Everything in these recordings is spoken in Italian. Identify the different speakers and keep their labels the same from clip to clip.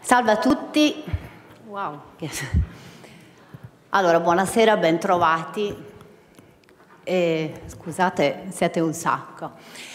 Speaker 1: Salve a tutti. Wow. Allora, buonasera, bentrovati. Scusate, siete un sacco.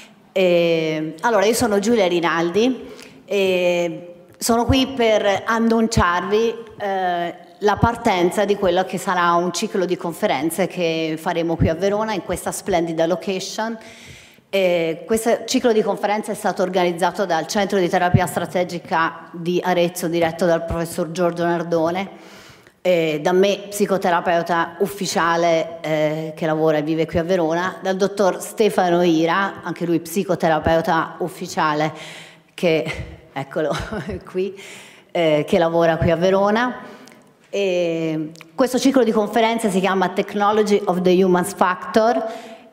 Speaker 1: Allora, io sono Giulia Rinaldi e sono qui per annunciarvi la partenza di quello che sarà un ciclo di conferenze che faremo qui a Verona in questa splendida location. Questo ciclo di conferenze è stato organizzato dal Centro di Terapia Strategica di Arezzo, diretto dal professor Giorgio Nardone, da me, psicoterapeuta ufficiale che lavora e vive qui a Verona, dal dottor Stefano Ira, anche lui psicoterapeuta ufficiale, che, eccolo qui, che lavora qui a Verona. Questo ciclo di conferenze si chiama Technology of the Human Factor,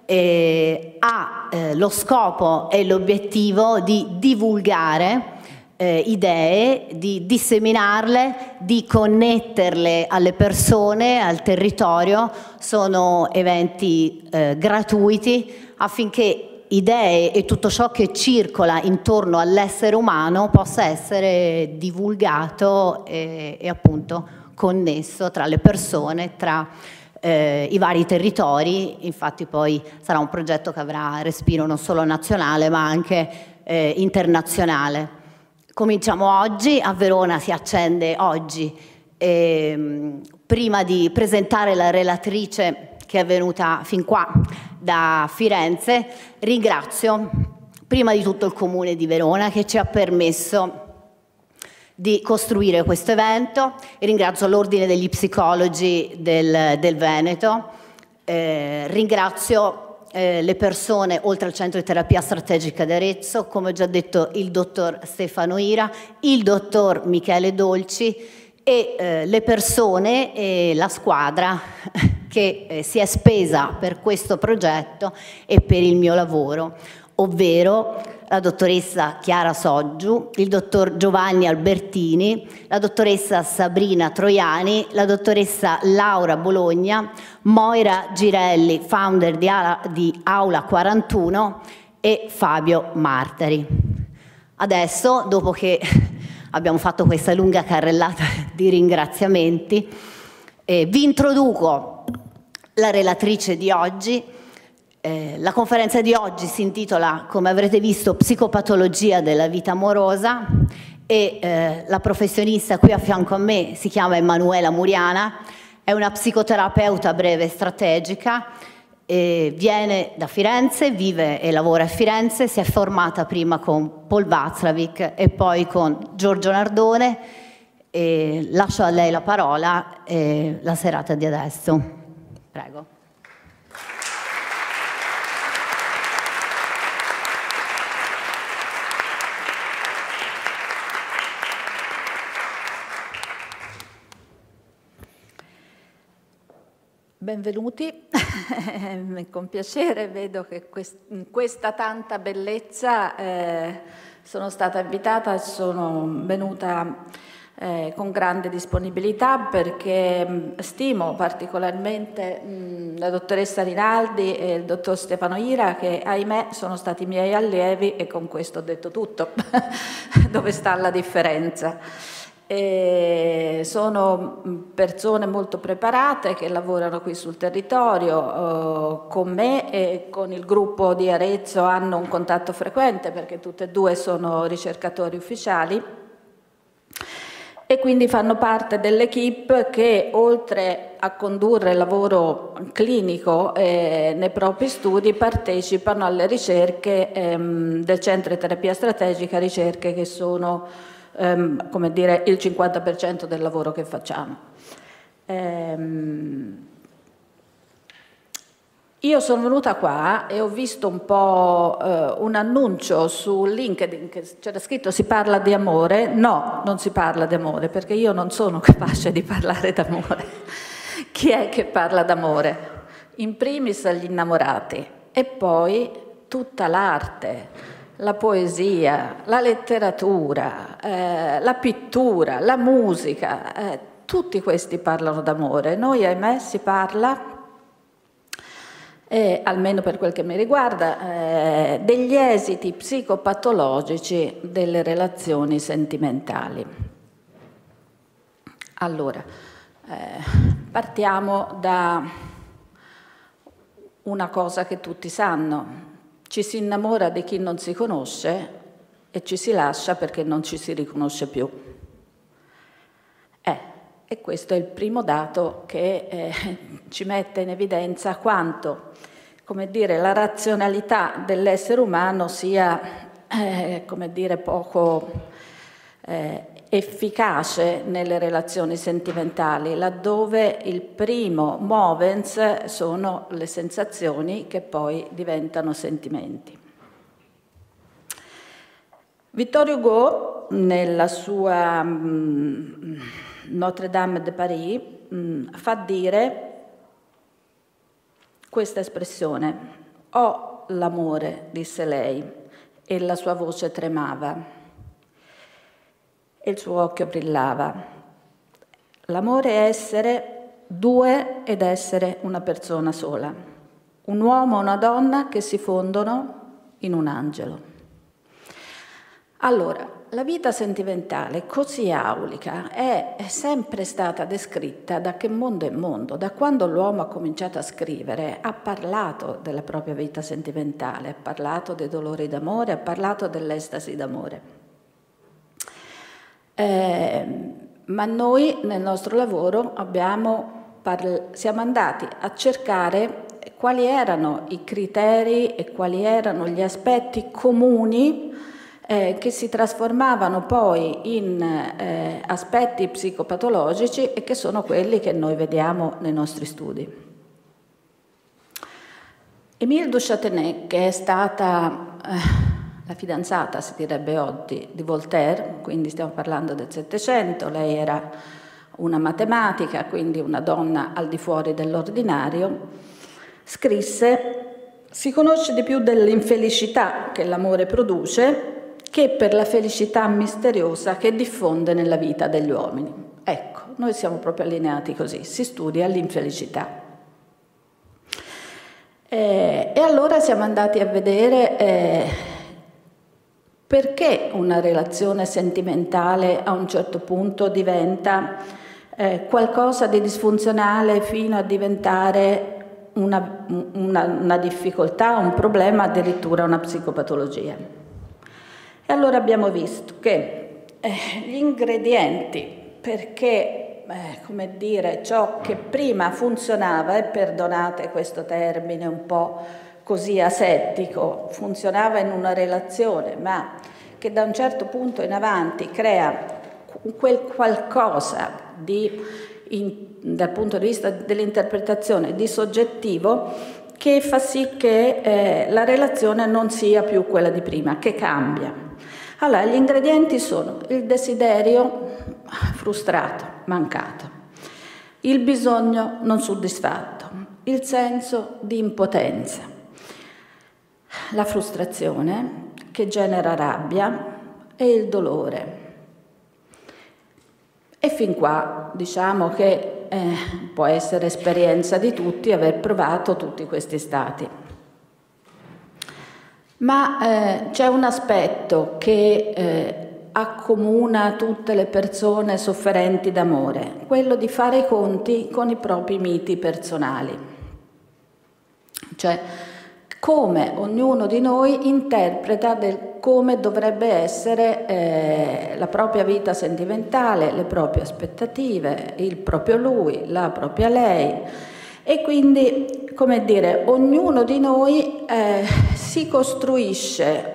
Speaker 1: ha lo scopo e l'obiettivo di divulgare idee, di disseminarle, di connetterle alle persone, al territorio. Sono eventi gratuiti affinché idee e tutto ciò che circola intorno all'essere umano possa essere divulgato e appunto connesso tra le persone, tra i vari territori. Infatti poi sarà un progetto che avrà respiro non solo nazionale ma anche internazionale. Cominciamo oggi, a Verona si accende oggi. Prima di presentare la relatrice che è venuta fin qua da Firenze, ringrazio prima di tutto il Comune di Verona che ci ha permesso di costruire questo evento, e ringrazio l'Ordine degli Psicologi del Veneto, ringrazio le persone oltre al Centro di Terapia Strategica di Arezzo, come ho già detto il dottor Stefano Ira, il dottor Michele Dolci e le persone e la squadra che si è spesa per questo progetto e per il mio lavoro, ovvero la dottoressa Chiara Soggiu, il dottor Giovanni Albertini, la dottoressa Sabrina Troiani, la dottoressa Laura Bologna, Moira Girelli, founder di Aula 41, e Fabio Martari. Adesso, dopo che abbiamo fatto questa lunga carrellata di ringraziamenti, vi introduco la relatrice di oggi. La conferenza di oggi si intitola, come avrete visto, Psicopatologia della vita amorosa, e la professionista qui a fianco a me si chiama Emanuela Muriana, è una psicoterapeuta breve strategica, viene da Firenze, vive e lavora a Firenze, si è formata prima con Paul Václavic e poi con Giorgio Nardone, e lascio a lei la parola la serata di adesso. Prego.
Speaker 2: Benvenuti, con piacere vedo che in questa tanta bellezza sono stata invitata e sono venuta con grande disponibilità, perché stimo particolarmente la dottoressa Rinaldi e il dottor Stefano Ira, che ahimè sono stati miei allievi, e con questo ho detto tutto. Dove sta la differenza? Sono persone molto preparate che lavorano qui sul territorio, con me e con il gruppo di Arezzo hanno un contatto frequente, perché tutte e due sono ricercatori ufficiali, e quindi fanno parte dell'equipe che, oltre a condurre il lavoro clinico nei propri studi, partecipano alle ricerche del Centro di Terapia Strategica, ricerche che sono come dire il 50% del lavoro che facciamo. Io sono venuta qua e ho visto un po' un annuncio su LinkedIn che c'era scritto si parla di amore. No, non si parla di amore, perché io non sono capace di parlare d'amore. Chi è che parla d'amore? In primis agli innamorati, e poi tutta l'arte, la poesia, la letteratura, la pittura, la musica, tutti questi parlano d'amore. Noi, ahimè, si parla, almeno per quel che mi riguarda, degli esiti psicopatologici delle relazioni sentimentali. Allora, partiamo da una cosa che tutti sanno. Ci si innamora di chi non si conosce e ci si lascia perché non ci si riconosce più. E questo è il primo dato che ci mette in evidenza quanto, come dire, la razionalità dell'essere umano sia, come dire, poco efficace nelle relazioni sentimentali, laddove il primo movens sono le sensazioni che poi diventano sentimenti. Victor Hugo, nella sua Notre-Dame de Paris, fa dire questa espressione: «Ho l'amore», disse lei, e la sua voce tremava e il suo occhio brillava. L'amore è essere due ed essere una persona sola, un uomo e una donna che si fondono in un angelo. Allora, la vita sentimentale così aulica è sempre stata descritta da che mondo è mondo. Da quando l'uomo ha cominciato a scrivere, ha parlato della propria vita sentimentale, ha parlato dei dolori d'amore, ha parlato dell'estasi d'amore. Ma noi nel nostro lavoro siamo andati a cercare quali erano i criteri e quali erano gli aspetti comuni che si trasformavano poi in aspetti psicopatologici e che sono quelli che noi vediamo nei nostri studi. Émile de Châtenay, che è stata la fidanzata, si direbbe oggi, di Voltaire, quindi stiamo parlando del Settecento, lei era una matematica, quindi una donna al di fuori dell'ordinario, scrisse: «Si conosce di più dell'infelicità che l'amore produce che per la felicità misteriosa che diffonde nella vita degli uomini». Ecco, noi siamo proprio allineati così, si studia l'infelicità. E allora siamo andati a vedere perché una relazione sentimentale a un certo punto diventa qualcosa di disfunzionale fino a diventare una difficoltà, un problema, addirittura una psicopatologia. E allora abbiamo visto che gli ingredienti perché, come dire, ciò che prima funzionava, e perdonate questo termine un po' così asettico, funzionava in una relazione, ma che da un certo punto in avanti crea quel qualcosa dal punto di vista dell'interpretazione di soggettivo, che fa sì che la relazione non sia più quella di prima, che cambia. Allora, gli ingredienti sono il desiderio frustrato, mancato, il bisogno non soddisfatto, il senso di impotenza, la frustrazione che genera rabbia e il dolore. E fin qua diciamo che può essere esperienza di tutti aver provato tutti questi stati. Ma c'è un aspetto che accomuna tutte le persone sofferenti d'amore, quello di fare i conti con i propri miti personali. Cioè, come ognuno di noi interpreta come dovrebbe essere la propria vita sentimentale, le proprie aspettative, il proprio lui, la propria lei. E quindi, come dire, ognuno di noi si costruisce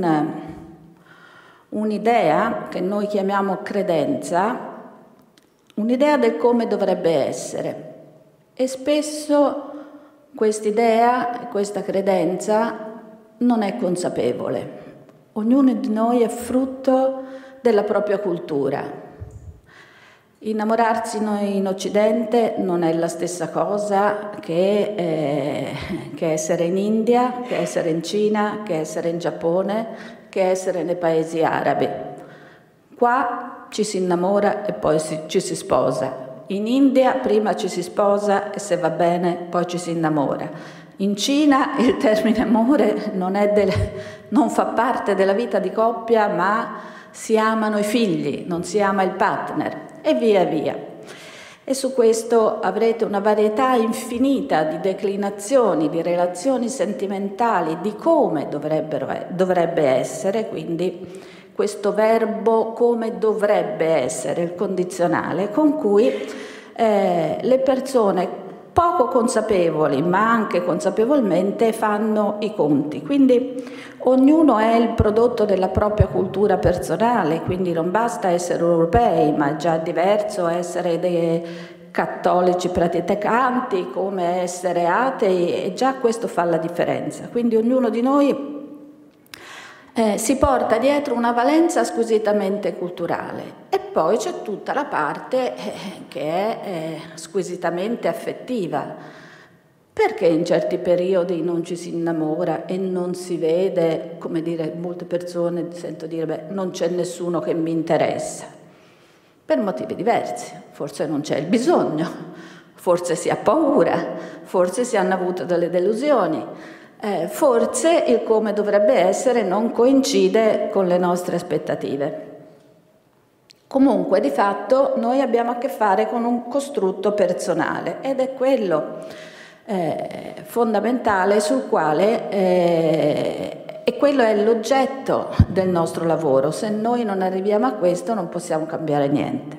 Speaker 2: un'idea che noi chiamiamo credenza, un'idea del come dovrebbe essere. E spesso quest'idea, questa credenza non è consapevole. Ognuno di noi è frutto della propria cultura. Innamorarsi noi in Occidente non è la stessa cosa che essere in India, che essere in Cina, che essere in Giappone, che essere nei paesi arabi. Qua ci si innamora e poi ci si sposa. In India prima ci si sposa e se va bene poi ci si innamora. In Cina il termine amore non fa parte della vita di coppia, ma si amano i figli, non si ama il partner, e via via. E su questo avrete una varietà infinita di declinazioni, di relazioni sentimentali, di come dovrebbe essere, quindi questo verbo come dovrebbe essere, il condizionale, con cui le persone poco consapevoli, ma anche consapevolmente, fanno i conti. Quindi ognuno è il prodotto della propria cultura personale, quindi non basta essere europei, ma è già diverso essere dei cattolici praticanti come essere atei, e già questo fa la differenza. Quindi ognuno di noi si porta dietro una valenza squisitamente culturale, e poi c'è tutta la parte che è squisitamente affettiva, perché in certi periodi non ci si innamora e non si vede, come dire, molte persone sento dire, beh, non c'è nessuno che mi interessa, per motivi diversi. Forse non c'è il bisogno, forse si ha paura, forse si hanno avuto delle delusioni, forse il come dovrebbe essere non coincide con le nostre aspettative. Comunque, di fatto, noi abbiamo a che fare con un costrutto personale, ed è quello fondamentale sul quale, e quello è l'oggetto del nostro lavoro. Se noi non arriviamo a questo non possiamo cambiare niente.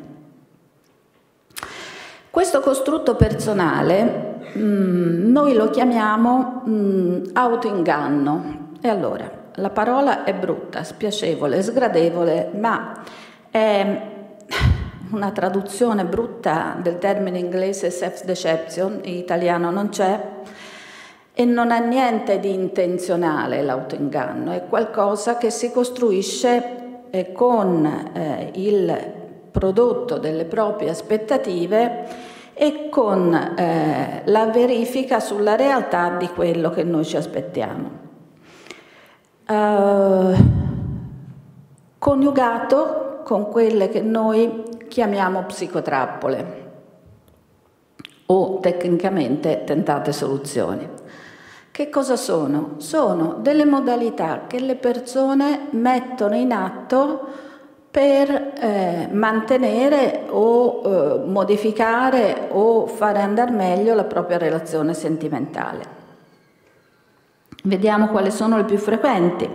Speaker 2: Questo costrutto personale noi lo chiamiamo autoinganno. E allora, la parola è brutta, spiacevole, sgradevole, ma è una traduzione brutta del termine inglese self-deception, in italiano non c'è, e non ha niente di intenzionale l'autoinganno, è qualcosa che si costruisce con il prodotto delle proprie aspettative e con la verifica sulla realtà di quello che noi ci aspettiamo. Coniugato con quelle che noi chiamiamo psicotrappole o tecnicamente tentate soluzioni. Che cosa sono? Sono delle modalità che le persone mettono in atto per mantenere o modificare o fare andare meglio la propria relazione sentimentale. Vediamo quali sono le più frequenti.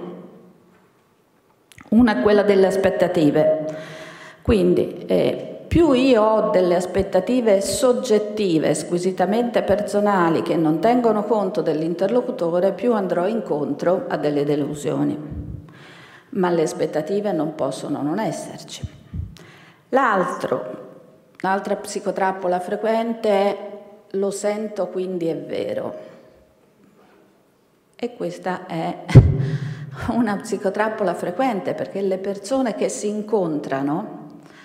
Speaker 2: Una è quella delle aspettative. Quindi più io ho delle aspettative soggettive, squisitamente personali, che non tengono conto dell'interlocutore, più andrò incontro a delle delusioni. Ma le aspettative non possono non esserci. L'altra psicotrappola frequente è lo sento quindi è vero. E questa è una psicotrappola frequente, perché le persone che si incontrano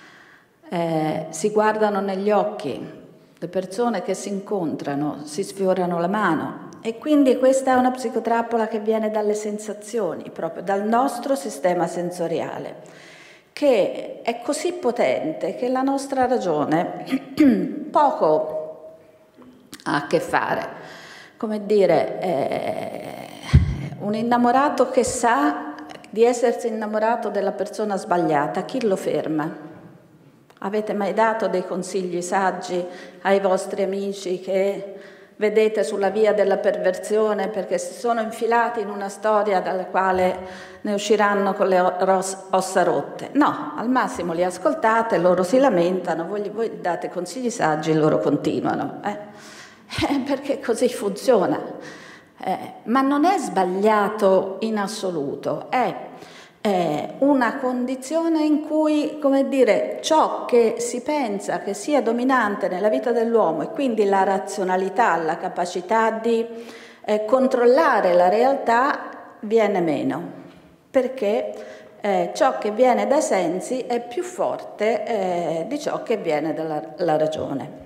Speaker 2: si guardano negli occhi, le persone che si incontrano si sfiorano la mano. E quindi questa è una psicotrappola che viene dalle sensazioni, proprio dal nostro sistema sensoriale, che è così potente che la nostra ragione poco ha a che fare. Come dire, un innamorato che sa di essersi innamorato della persona sbagliata, chi lo ferma? Avete mai dato dei consigli saggi ai vostri amici che vedete sulla via della perversione perché si sono infilati in una storia dalla quale ne usciranno con le ossa rotte? No, al massimo li ascoltate, loro si lamentano, voi date consigli saggi e loro continuano, perché così funziona. Ma non è sbagliato in assoluto, è una condizione in cui, come dire, ciò che si pensa che sia dominante nella vita dell'uomo, e quindi la razionalità, la capacità di controllare la realtà, viene meno, perché ciò che viene dai sensi è più forte di ciò che viene dalla ragione.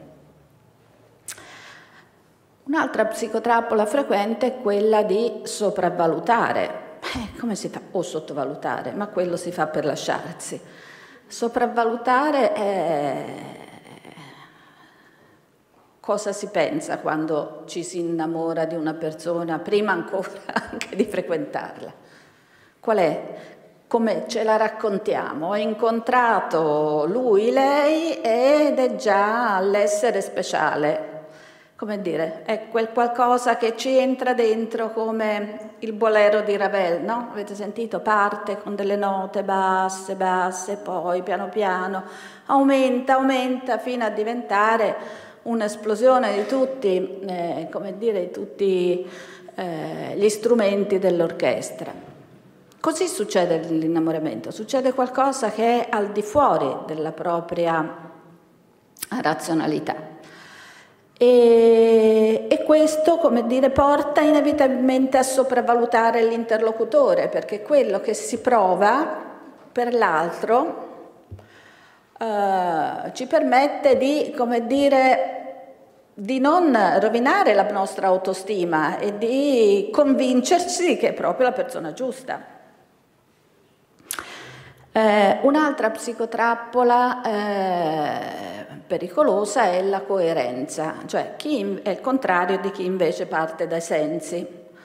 Speaker 2: Un'altra psicotrappola frequente è quella di sopravvalutare. Come si fa? O sottovalutare, ma quello si fa per lasciarsi. Sopravvalutare cosa si pensa quando ci si innamora di una persona, prima ancora anche di frequentarla? Qual è come ce la raccontiamo. Ho incontrato lui, lei, ed è già l'essere speciale. Come dire, è quel qualcosa che ci entra dentro come il bolero di Ravel, no? Avete sentito? Parte con delle note basse, basse, poi piano piano aumenta, aumenta fino a diventare un'esplosione di tutti, come dire, tutti gli strumenti dell'orchestra. Così succede l'innamoramento, succede qualcosa che è al di fuori della propria razionalità. E questo, come dire, porta inevitabilmente a sopravvalutare l'interlocutore, perché quello che si prova per l'altro ci permette di, come dire, di non rovinare la nostra autostima e di convincersi che è proprio la persona giusta. Un'altra psicotrappola pericolosa è la coerenza, cioè chi è il contrario di chi invece parte dai sensi.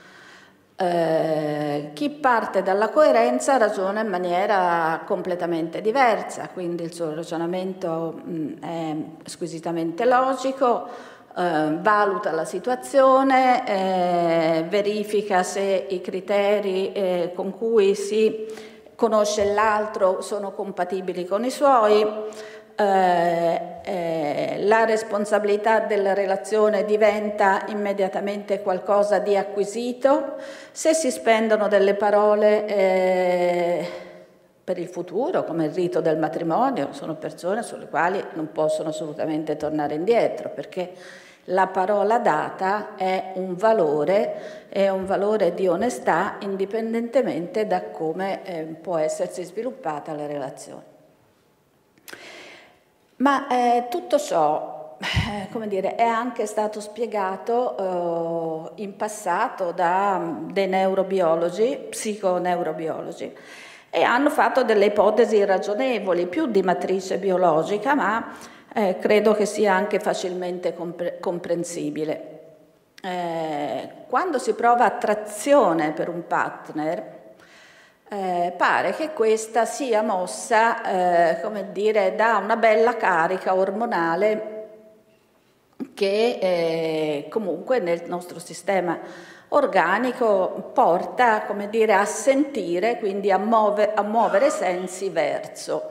Speaker 2: Chi parte dalla coerenza ragiona in maniera completamente diversa, quindi il suo ragionamento è squisitamente logico, valuta la situazione, verifica se i criteri con cui si conosce l'altro sono compatibili con i suoi, la responsabilità della relazione diventa immediatamente qualcosa di acquisito, se si spendono delle parole per il futuro, come il rito del matrimonio, sono persone sulle quali non possono assolutamente tornare indietro, perché la parola data è un valore di onestà indipendentemente da come può essersi sviluppata la relazione. Ma tutto ciò, come dire, è anche stato spiegato in passato da dei neurobiologi, psiconeurobiologi, e hanno fatto delle ipotesi ragionevoli, più di matrice biologica, ma credo che sia anche facilmente comprensibile. Quando si prova attrazione per un partner, pare che questa sia mossa, come dire, da una bella carica ormonale che comunque nel nostro sistema organico porta, come dire, a sentire, quindi a muovere sensi verso.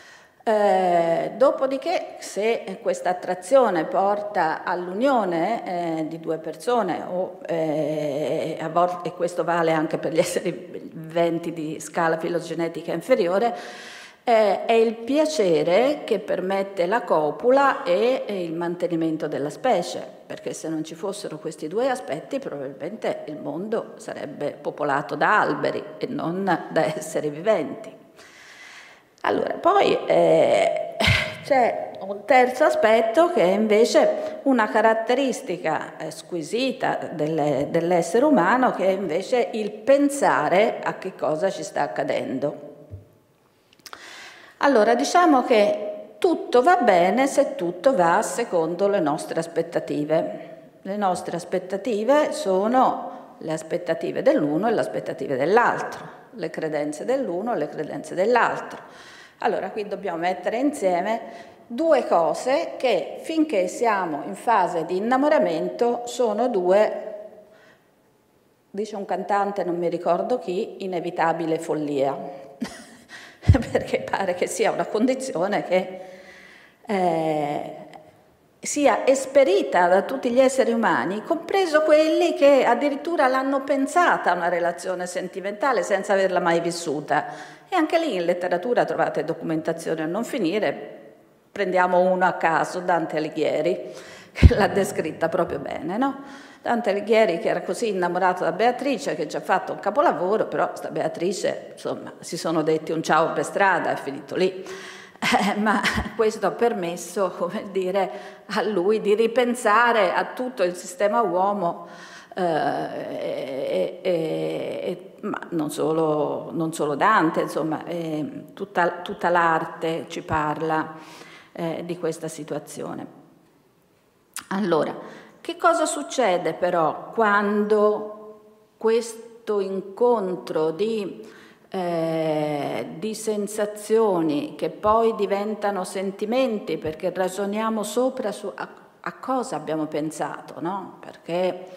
Speaker 2: Dopodiché, se questa attrazione porta all'unione di due persone, a volte, e questo vale anche per gli esseri viventi di scala filogenetica inferiore, è il piacere che permette la copula e il mantenimento della specie, perché se non ci fossero questi due aspetti probabilmente il mondo sarebbe popolato da alberi e non da esseri viventi. Allora, poi c'è un terzo aspetto che è invece una caratteristica squisita dell'essere umano, che è invece il pensare a che cosa ci sta accadendo. Allora, diciamo che tutto va bene se tutto va secondo le nostre aspettative. Le nostre aspettative sono le aspettative dell'uno e le aspettative dell'altro, le credenze dell'uno e le credenze dell'altro. Allora, qui dobbiamo mettere insieme due cose che, finché siamo in fase di innamoramento, sono due, dice un cantante, non mi ricordo chi, inevitabile follia, perché pare che sia una condizione che sia esperita da tutti gli esseri umani, compreso quelli che addirittura l'hanno pensata una relazione sentimentale senza averla mai vissuta. E anche lì in letteratura trovate documentazione a non finire. Prendiamo uno a caso, Dante Alighieri, che l'ha descritta proprio bene, no? Dante Alighieri, che era così innamorato da Beatrice, che ci ha fatto un capolavoro, però sta Beatrice, insomma, si sono detti un ciao per strada, è finito lì. Ma questo ha permesso, come dire, a lui di ripensare a tutto il sistema uomo, ma non solo Dante, insomma, tutta l'arte ci parla di questa situazione. Allora, che cosa succede però quando questo incontro di di sensazioni che poi diventano sentimenti, perché ragioniamo sopra su a cosa abbiamo pensato, no? Perché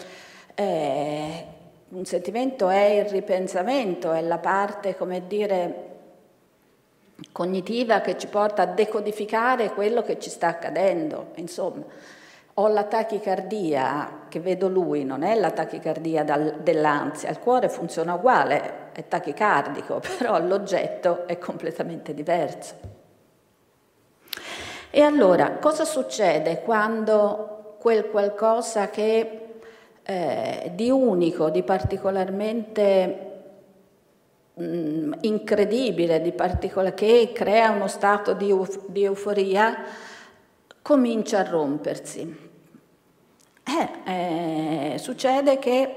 Speaker 2: un sentimento è il ripensamento, è la parte, come dire, cognitiva che ci porta a decodificare quello che ci sta accadendo. Insomma, ho la tachicardia che vedo lui, non è la tachicardia dell'ansia, il cuore funziona uguale, è tachicardico, però l'oggetto è completamente diverso. E allora, cosa succede quando quel qualcosa che di unico, di particolarmente incredibile, che crea uno stato di euforia, comincia a rompersi? Succede che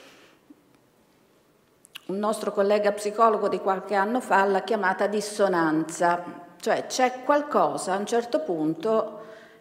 Speaker 2: un nostro collega psicologo di qualche anno fa l'ha chiamata dissonanza, cioè c'è qualcosa a un certo punto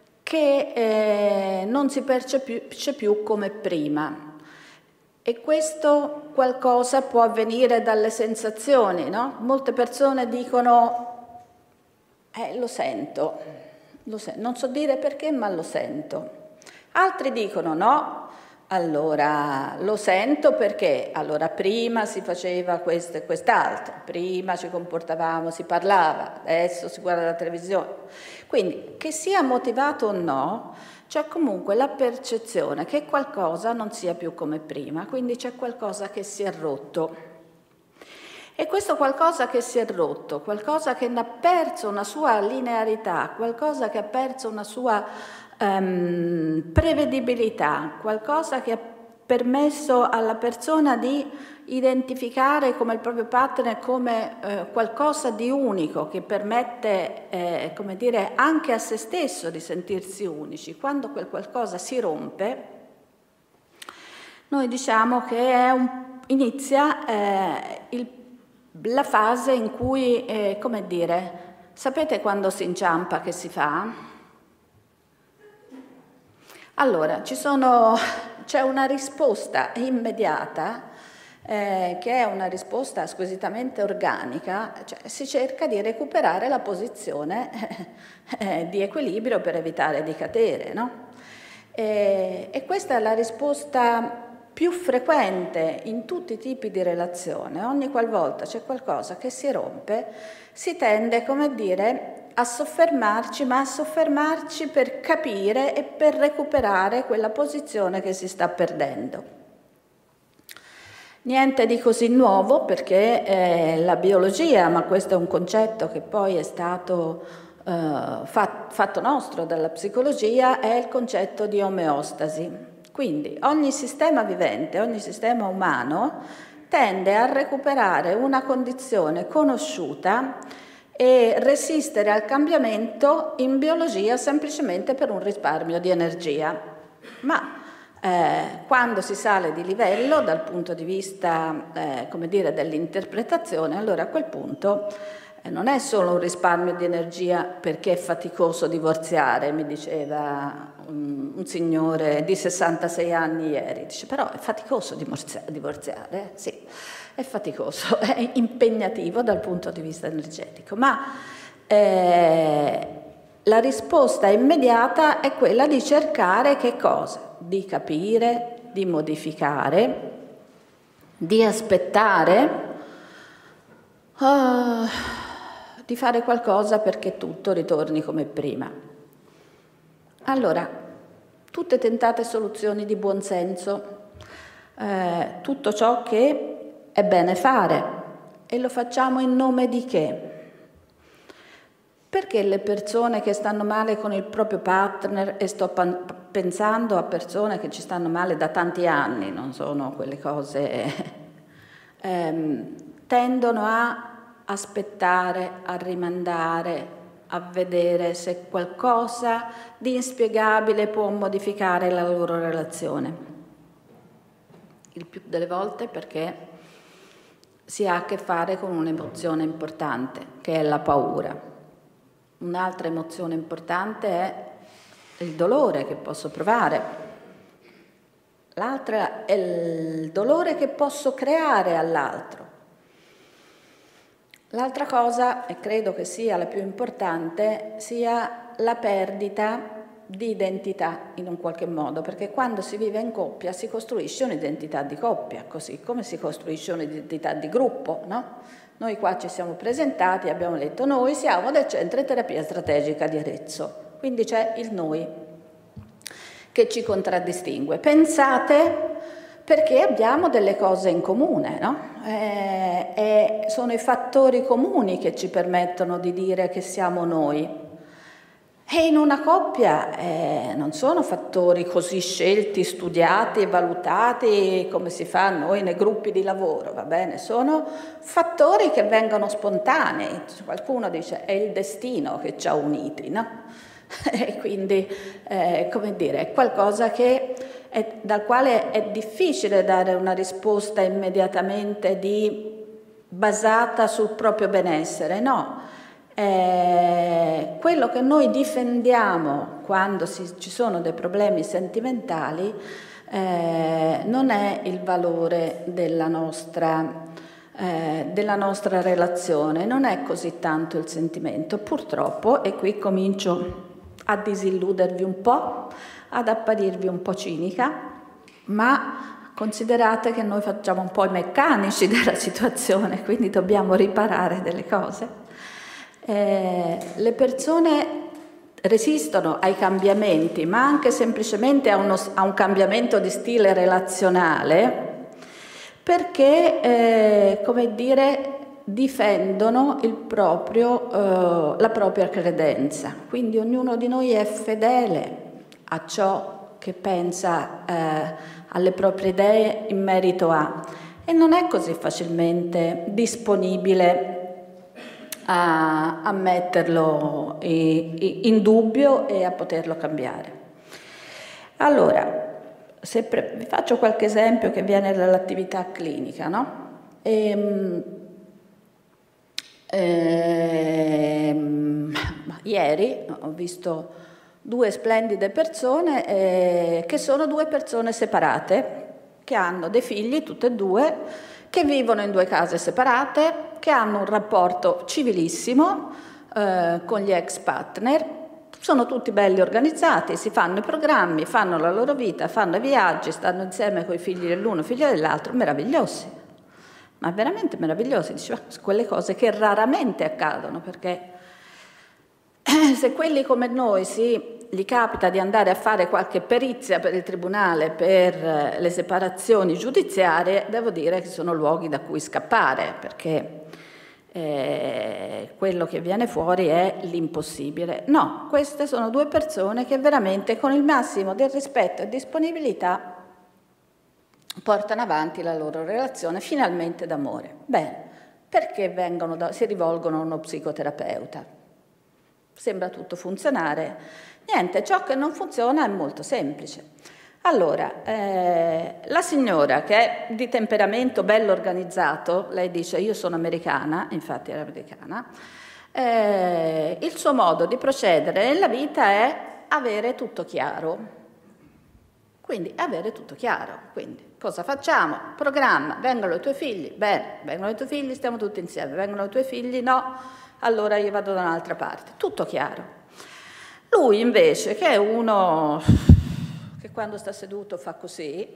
Speaker 2: che non si percepisce più come prima. E questo qualcosa può avvenire dalle sensazioni, no? Molte persone dicono lo sento, non so dire perché, ma lo sento. Altri dicono no, allora lo sento perché allora prima si faceva questo e quest'altro, prima ci comportavamo, si parlava, adesso si guarda la televisione. Quindi, che sia motivato o no, c'è comunque la percezione che qualcosa non sia più come prima, quindi c'è qualcosa che si è rotto. E questo qualcosa che si è rotto, qualcosa che ha perso una sua linearità, qualcosa che ha perso una sua prevedibilità, qualcosa che ha permesso alla persona di identificare come il proprio partner come qualcosa di unico, che permette, come dire, anche a se stesso di sentirsi unici. Quando quel qualcosa si rompe, noi diciamo che inizia la fase in cui, come dire, sapete quando si inciampa che si fa? Allora, c'è una risposta immediata che è una risposta squisitamente organica, cioè si cerca di recuperare la posizione di equilibrio per evitare di cadere, no? E questa è la risposta più frequente in tutti i tipi di relazione. Ogni qualvolta c'è qualcosa che si rompe, si tende, come dire, a soffermarci, ma a soffermarci per capire e per recuperare quella posizione che si sta perdendo. Niente di così nuovo, perché la biologia, ma questo è un concetto che poi è stato fatto nostro dalla psicologia, è il concetto di omeostasi. Quindi ogni sistema vivente, ogni sistema umano tende a recuperare una condizione conosciuta e resistere al cambiamento in biologia semplicemente per un risparmio di energia. Ma quando si sale di livello dal punto di vista, come dire, dell'interpretazione, allora a quel punto non è solo un risparmio di energia perché è faticoso divorziare, mi diceva un signore di 66 anni ieri, dice però è faticoso divorziare, sì, è faticoso, è impegnativo dal punto di vista energetico, ma la risposta immediata è quella di cercare che cosa? Di capire, di modificare, di aspettare, di fare qualcosa perché tutto ritorni come prima. Allora, tutte tentate soluzioni di buonsenso, tutto ciò che è bene fare, e lo facciamo in nome di che? Perché le persone che stanno male con il proprio partner, e sto pensando a persone che ci stanno male da tanti anni, non sono quelle cose, tendono a aspettare, a rimandare, a vedere se qualcosa di inspiegabile può modificare la loro relazione. Il più delle volte perché si ha a che fare con un'emozione importante, che è la paura. Un'altra emozione importante è il dolore che posso provare. L'altra è il dolore che posso creare all'altro. L'altra cosa, e credo che sia la più importante, sia la perdita di identità in un qualche modo, perché quando si vive in coppia si costruisce un'identità di coppia, così come si costruisce un'identità di gruppo, no? Noi qua ci siamo presentati e abbiamo detto noi siamo del Centro Terapia Strategica di Arezzo, quindi c'è il noi che ci contraddistingue. Pensate, perché abbiamo delle cose in comune, no? Sono i fattori comuni che ci permettono di dire che siamo noi. E in una coppia non sono fattori così scelti, studiati e valutati come si fa noi nei gruppi di lavoro, va bene? Sono fattori che vengono spontanei. Qualcuno dice è il destino che ci ha uniti, no? E quindi, come dire, è qualcosa dal quale è difficile dare una risposta immediatamente basata sul proprio benessere, no? Quello che noi difendiamo quando ci sono dei problemi sentimentali non è il valore della nostra relazione, non è così tanto il sentimento, purtroppo, e qui comincio a disilludervi un po', ad apparirvi un po' cinica, ma considerate che noi facciamo un po' i meccanici della situazione, quindi dobbiamo riparare delle cose. Le persone resistono ai cambiamenti, ma anche semplicemente a un cambiamento di stile relazionale, perché, come dire, difendono la propria credenza. Quindi ognuno di noi è fedele a ciò che pensa, alle proprie idee in merito a, e non è così facilmente disponibile a metterlo in dubbio e a poterlo cambiare. Allora, vi faccio qualche esempio che viene dall'attività clinica, no? Ieri ho visto 2 splendide persone che sono 2 persone separate, che hanno dei figli, tutte e 2, che vivono in 2 case separate, che hanno un rapporto civilissimo con gli ex partner, sono tutti belli organizzati, si fanno i programmi, fanno la loro vita, fanno i viaggi, stanno insieme con i figli dell'uno, figli dell'altro, meravigliosi, ma veramente meravigliosi, diceva, quelle cose che raramente accadono, perché se quelli come noi gli capita di andare a fare qualche perizia per il tribunale per le separazioni giudiziarie, devo dire che sono luoghi da cui scappare, perché quello che viene fuori è l'impossibile. No, queste sono 2 persone che veramente con il massimo del rispetto e disponibilità portano avanti la loro relazione finalmente d'amore. Bene, perché si rivolgono a uno psicoterapeuta? Sembra tutto funzionare. Niente, ciò che non funziona è molto semplice. Allora, la signora che è di temperamento bello organizzato, lei dice io sono americana, infatti era americana, il suo modo di procedere nella vita è avere tutto chiaro. Quindi avere tutto chiaro. Quindi cosa facciamo? Programma, vengono i tuoi figli, bene, vengono i tuoi figli, stiamo tutti insieme, vengono i tuoi figli, no, allora io vado da un'altra parte. Tutto chiaro. Lui invece, che è uno che quando sta seduto fa così,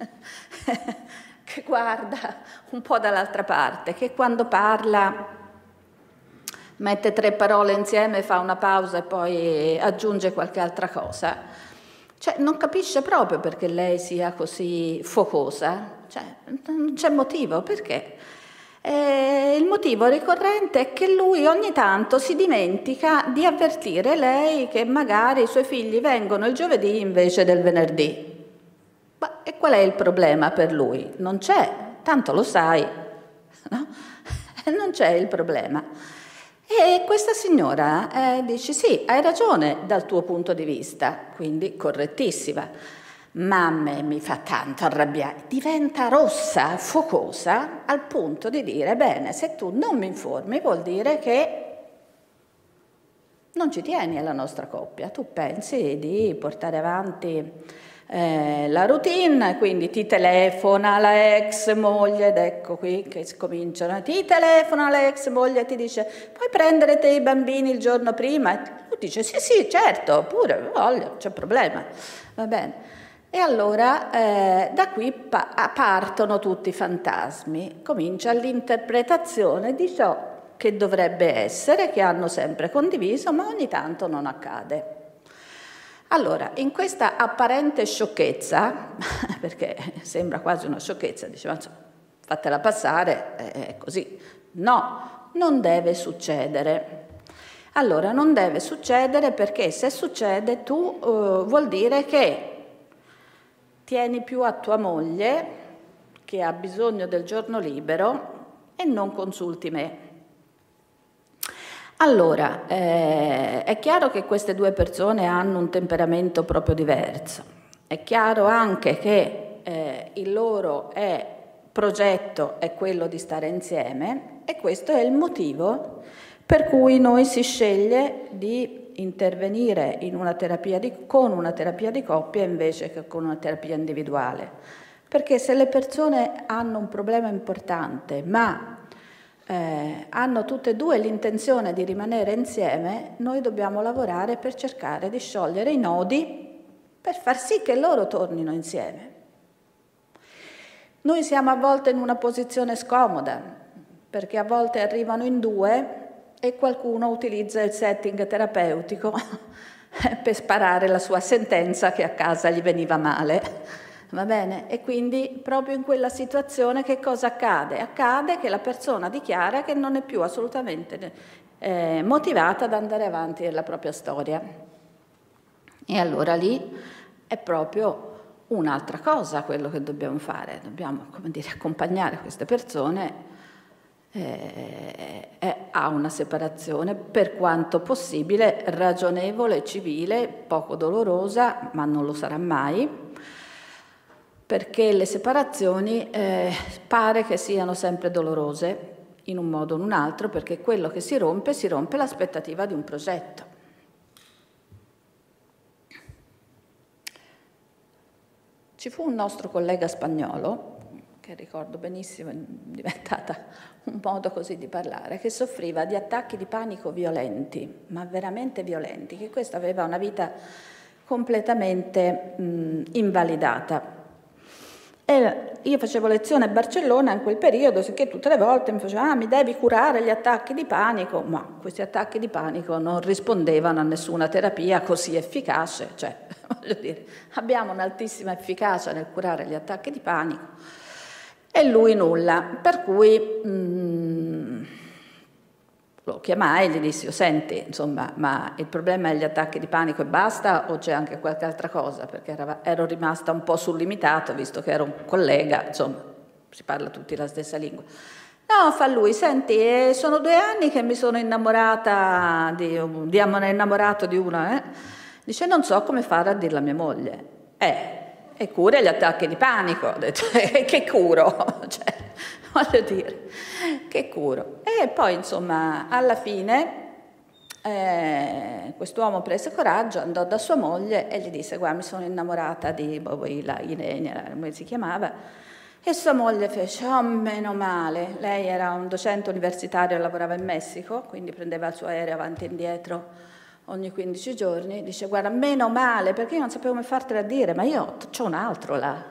Speaker 2: che guarda un po' dall'altra parte, che quando parla mette 3 parole insieme, fa una pausa e poi aggiunge qualche altra cosa. Cioè, non capisce proprio perché lei sia così focosa, cioè, non c'è motivo, perché? Il motivo ricorrente è che lui ogni tanto si dimentica di avvertire lei che magari i suoi figli vengono il giovedì invece del venerdì. Ma e qual è il problema per lui? Non c'è, tanto lo sai, no? Non c'è il problema. E questa signora dice sì, hai ragione dal tuo punto di vista, quindi correttissima. Ma a me mi fa tanto arrabbiare, diventa rossa, focosa, al punto di dire, bene, se tu non mi informi vuol dire che non ci tieni alla nostra coppia, tu pensi di portare avanti la routine, quindi ti telefona la ex moglie, ed ecco qui che cominciano, ti telefona la ex moglie e ti dice puoi prendere te i bambini il giorno prima? E tu dici sì sì certo, pure voglio, c'è problema, va bene. E allora da qui partono tutti i fantasmi, comincia l'interpretazione di ciò che dovrebbe essere, che hanno sempre condiviso, ma ogni tanto non accade. Allora, in questa apparente sciocchezza, perché sembra quasi una sciocchezza, diceva, fatela passare, è così. No, non deve succedere. Allora, non deve succedere perché se succede tu vuol dire che tieni più a tua moglie, che ha bisogno del giorno libero, e non consulti me. Allora, è chiaro che queste due persone hanno un temperamento proprio diverso. È chiaro anche che il loro progetto è quello di stare insieme e questo è il motivo per cui noi si sceglie di intervenire in una con una terapia di coppia invece che con una terapia individuale. Perché se le persone hanno un problema importante, ma hanno tutte e due l'intenzione di rimanere insieme, noi dobbiamo lavorare per cercare di sciogliere i nodi per far sì che loro tornino insieme. Noi siamo a volte in una posizione scomoda, perché a volte arrivano in due e qualcuno utilizza il setting terapeutico per sparare la sua sentenza che a casa gli veniva male. Va bene? E quindi proprio in quella situazione che cosa accade? Accade che la persona dichiara che non è più assolutamente motivata ad andare avanti nella propria storia. E allora lì è proprio un'altra cosa quello che dobbiamo fare. Dobbiamo, come dire, accompagnare queste persone a una separazione per quanto possibile ragionevole, civile, poco dolorosa, ma non lo sarà mai, perché le separazioni pare che siano sempre dolorose in un modo o in un altro, perché quello che si rompe l'aspettativa di un progetto. Ci fu un nostro collega spagnolo, che ricordo benissimo, è diventata un modo così di parlare, che soffriva di attacchi di panico violenti, ma veramente violenti, che questo aveva una vita completamente invalidata. E io facevo lezione a Barcellona in quel periodo, sicché tutte le volte mi faceva mi devi curare gli attacchi di panico, ma questi attacchi di panico non rispondevano a nessuna terapia così efficace, cioè voglio dire, abbiamo un'altissima efficacia nel curare gli attacchi di panico e lui nulla, per cui lo chiamai e gli dissi, senti, insomma, ma il problema è gli attacchi di panico e basta o c'è anche qualche altra cosa? Perché ero rimasta un po' sul limitato, visto che ero un collega, insomma, si parla tutti la stessa lingua. No, fa lui, senti, sono 2 anni che mi sono innamorata innamorato di una, Dice, non so come fare a dirla a mia moglie. E cura gli attacchi di panico. Ho detto, che curo? Cioè, voglio dire, che curo. E poi, insomma, alla fine quest'uomo prese coraggio, andò da sua moglie e gli disse, guarda, mi sono innamorata di Ilenia, come si chiamava, e sua moglie fece, oh, meno male. Lei era un docente universitario e lavorava in Messico, quindi prendeva il suo aereo avanti e indietro ogni 15 giorni, dice, guarda, meno male, perché io non sapevo come fartela dire, ma io c'ho un altro là.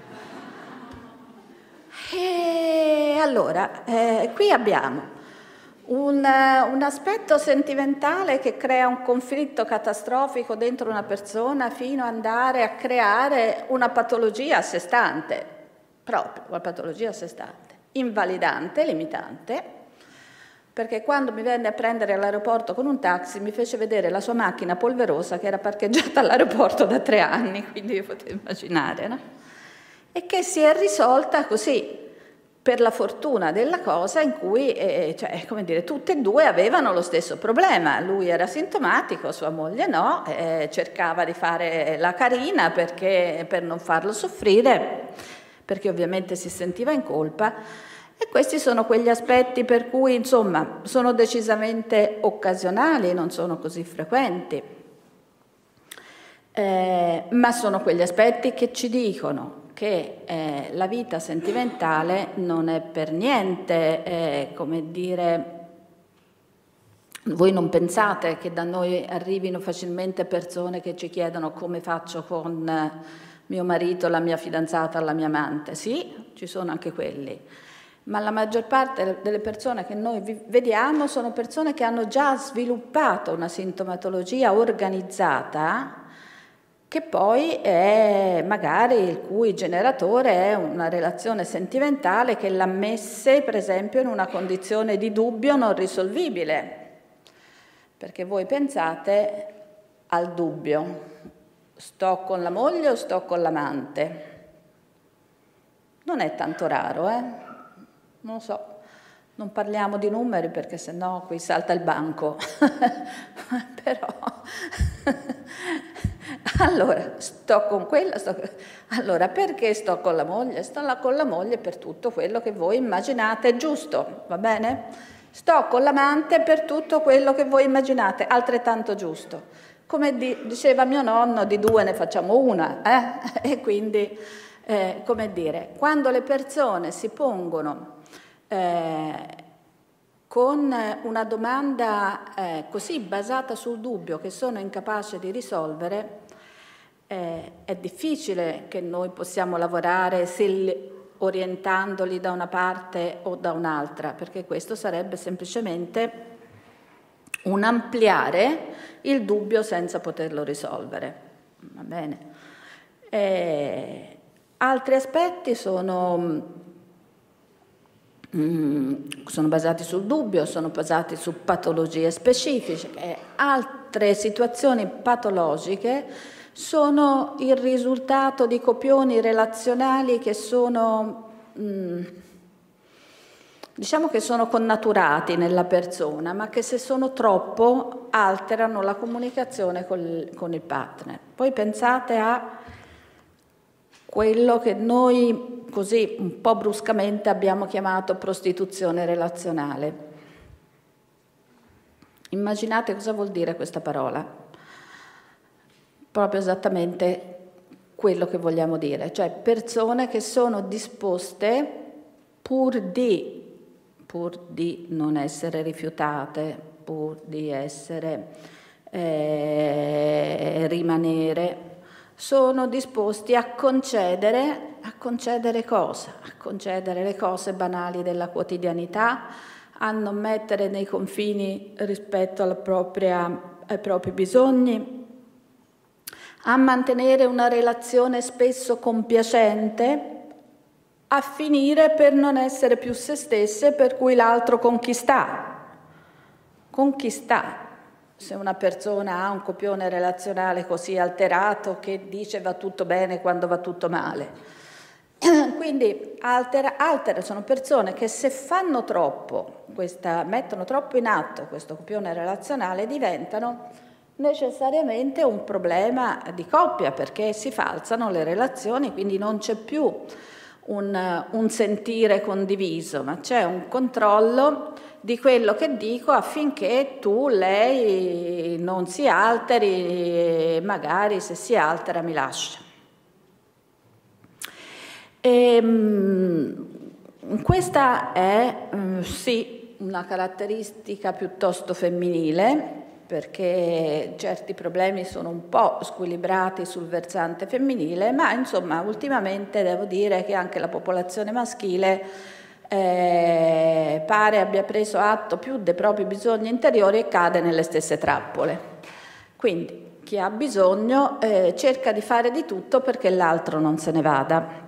Speaker 2: E allora, qui abbiamo un aspetto sentimentale che crea un conflitto catastrofico dentro una persona fino ad andare a creare una patologia a sé stante, proprio una patologia a sé stante, invalidante, limitante, perché quando mi venne a prendere all'aeroporto con un taxi mi fece vedere la sua macchina polverosa che era parcheggiata all'aeroporto da 3 anni, quindi vi potete immaginare, no? E che si è risolta così, per la fortuna della cosa in cui, cioè, come dire, tutte e due avevano lo stesso problema. Lui era sintomatico, sua moglie no, cercava di fare la carina per non farlo soffrire, perché ovviamente si sentiva in colpa. E questi sono quegli aspetti per cui, insomma, sono decisamente occasionali, non sono così frequenti. ma sono quegli aspetti che ci dicono che la vita sentimentale non è per niente, come dire, voi non pensate che da noi arrivino facilmente persone che ci chiedono come faccio con mio marito, la mia fidanzata, la mia amante. Sì, ci sono anche quelli, ma la maggior parte delle persone che noi vediamo sono persone che hanno già sviluppato una sintomatologia organizzata, che poi è magari il cui generatore è una relazione sentimentale che l'ha messe, per esempio, in una condizione di dubbio non risolvibile. Perché voi pensate al dubbio: sto con la moglie o sto con l'amante? Non è tanto raro, non so, non parliamo di numeri perché sennò qui salta il banco. Però allora sto con quella, allora perché sto con la moglie? Sto là con la moglie per tutto quello che voi immaginate giusto, va bene? Sto con l'amante per tutto quello che voi immaginate, altrettanto giusto. Come diceva mio nonno, di due ne facciamo una, E quindi, come dire, quando le persone si pongono con una domanda così basata sul dubbio che sono incapace di risolvere, è difficile che noi possiamo lavorare orientandoli da una parte o da un'altra, perché questo sarebbe semplicemente un ampliare il dubbio senza poterlo risolvere. Va bene. Altri aspetti sono basati sul dubbio, sono basati su patologie specifiche. Altre situazioni patologiche sono il risultato di copioni relazionali che sono, diciamo che sono connaturati nella persona, ma che se sono troppo alterano la comunicazione con il partner. Poi pensate a quello che noi così un po' bruscamente abbiamo chiamato prostituzione relazionale. Immaginate cosa vuol dire questa parola. Proprio esattamente quello che vogliamo dire, cioè persone che sono disposte pur di non essere rifiutate, pur di essere rimanere, sono disposti a concedere cosa? A concedere le cose banali della quotidianità, a non mettere nei confini rispetto ai propri bisogni, a mantenere una relazione spesso compiacente, a finire per non essere più se stesse, per cui l'altro conquista. Se una persona ha un copione relazionale così alterato che dice va tutto bene quando va tutto male. Quindi sono persone che se fanno troppo, mettono troppo in atto questo copione relazionale, diventano necessariamente un problema di coppia, perché si falsano le relazioni, quindi non c'è più un sentire condiviso, ma c'è un controllo di quello che dico affinché lei non si alteri, magari se si altera mi lascia. Questa è sì una caratteristica piuttosto femminile, perché certi problemi sono un po' squilibrati sul versante femminile, ma insomma ultimamente devo dire che anche la popolazione maschile pare abbia preso atto più dei propri bisogni interiori e cade nelle stesse trappole. Quindi chi ha bisogno cerca di fare di tutto perché l'altro non se ne vada.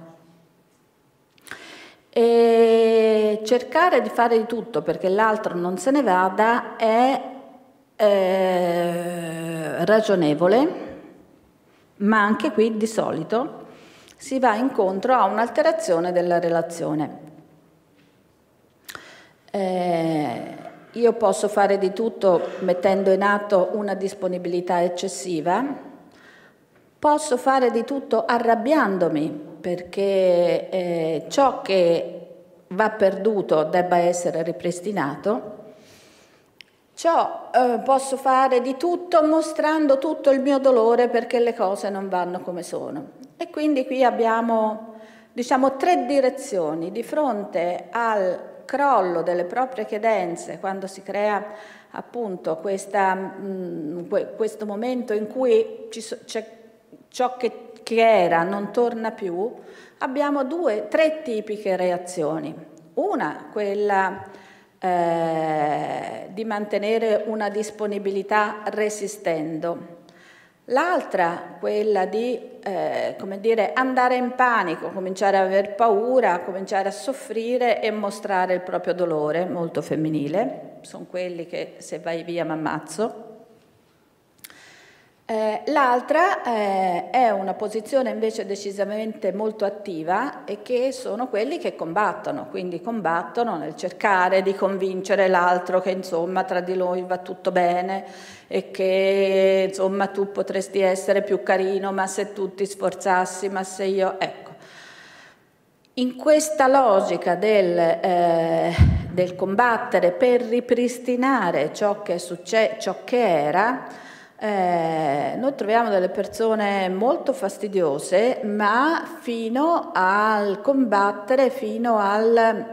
Speaker 2: E cercare di fare di tutto perché l'altro non se ne vada è ragionevole, ma anche qui di solito si va incontro a un'alterazione della relazione. Io posso fare di tutto mettendo in atto una disponibilità eccessiva, posso fare di tutto arrabbiandomi perché ciò che va perduto debba essere ripristinato, Posso fare di tutto mostrando tutto il mio dolore perché le cose non vanno come sono. E quindi qui abbiamo, diciamo, 3 direzioni. Di fronte al crollo delle proprie credenze, quando si crea appunto questo momento in cui c'è ciò che era non torna più, abbiamo 3 tipiche reazioni. Una, quella di mantenere una disponibilità resistendo. L'altra, quella di come dire, andare in panico, cominciare a aver paura, cominciare a soffrire e mostrare il proprio dolore, molto femminile. Sono quelli che se vai via mi ammazzo. L'altra è una posizione invece decisamente molto attiva e che sono quelli che combattono, quindi combattono nel cercare di convincere l'altro che insomma tra di noi va tutto bene e che insomma tu potresti essere più carino, ma se tu ti sforzassi, ma se io... Ecco, in questa logica del combattere per ripristinare ciò che era, noi troviamo delle persone molto fastidiose, ma fino al combattere, fino al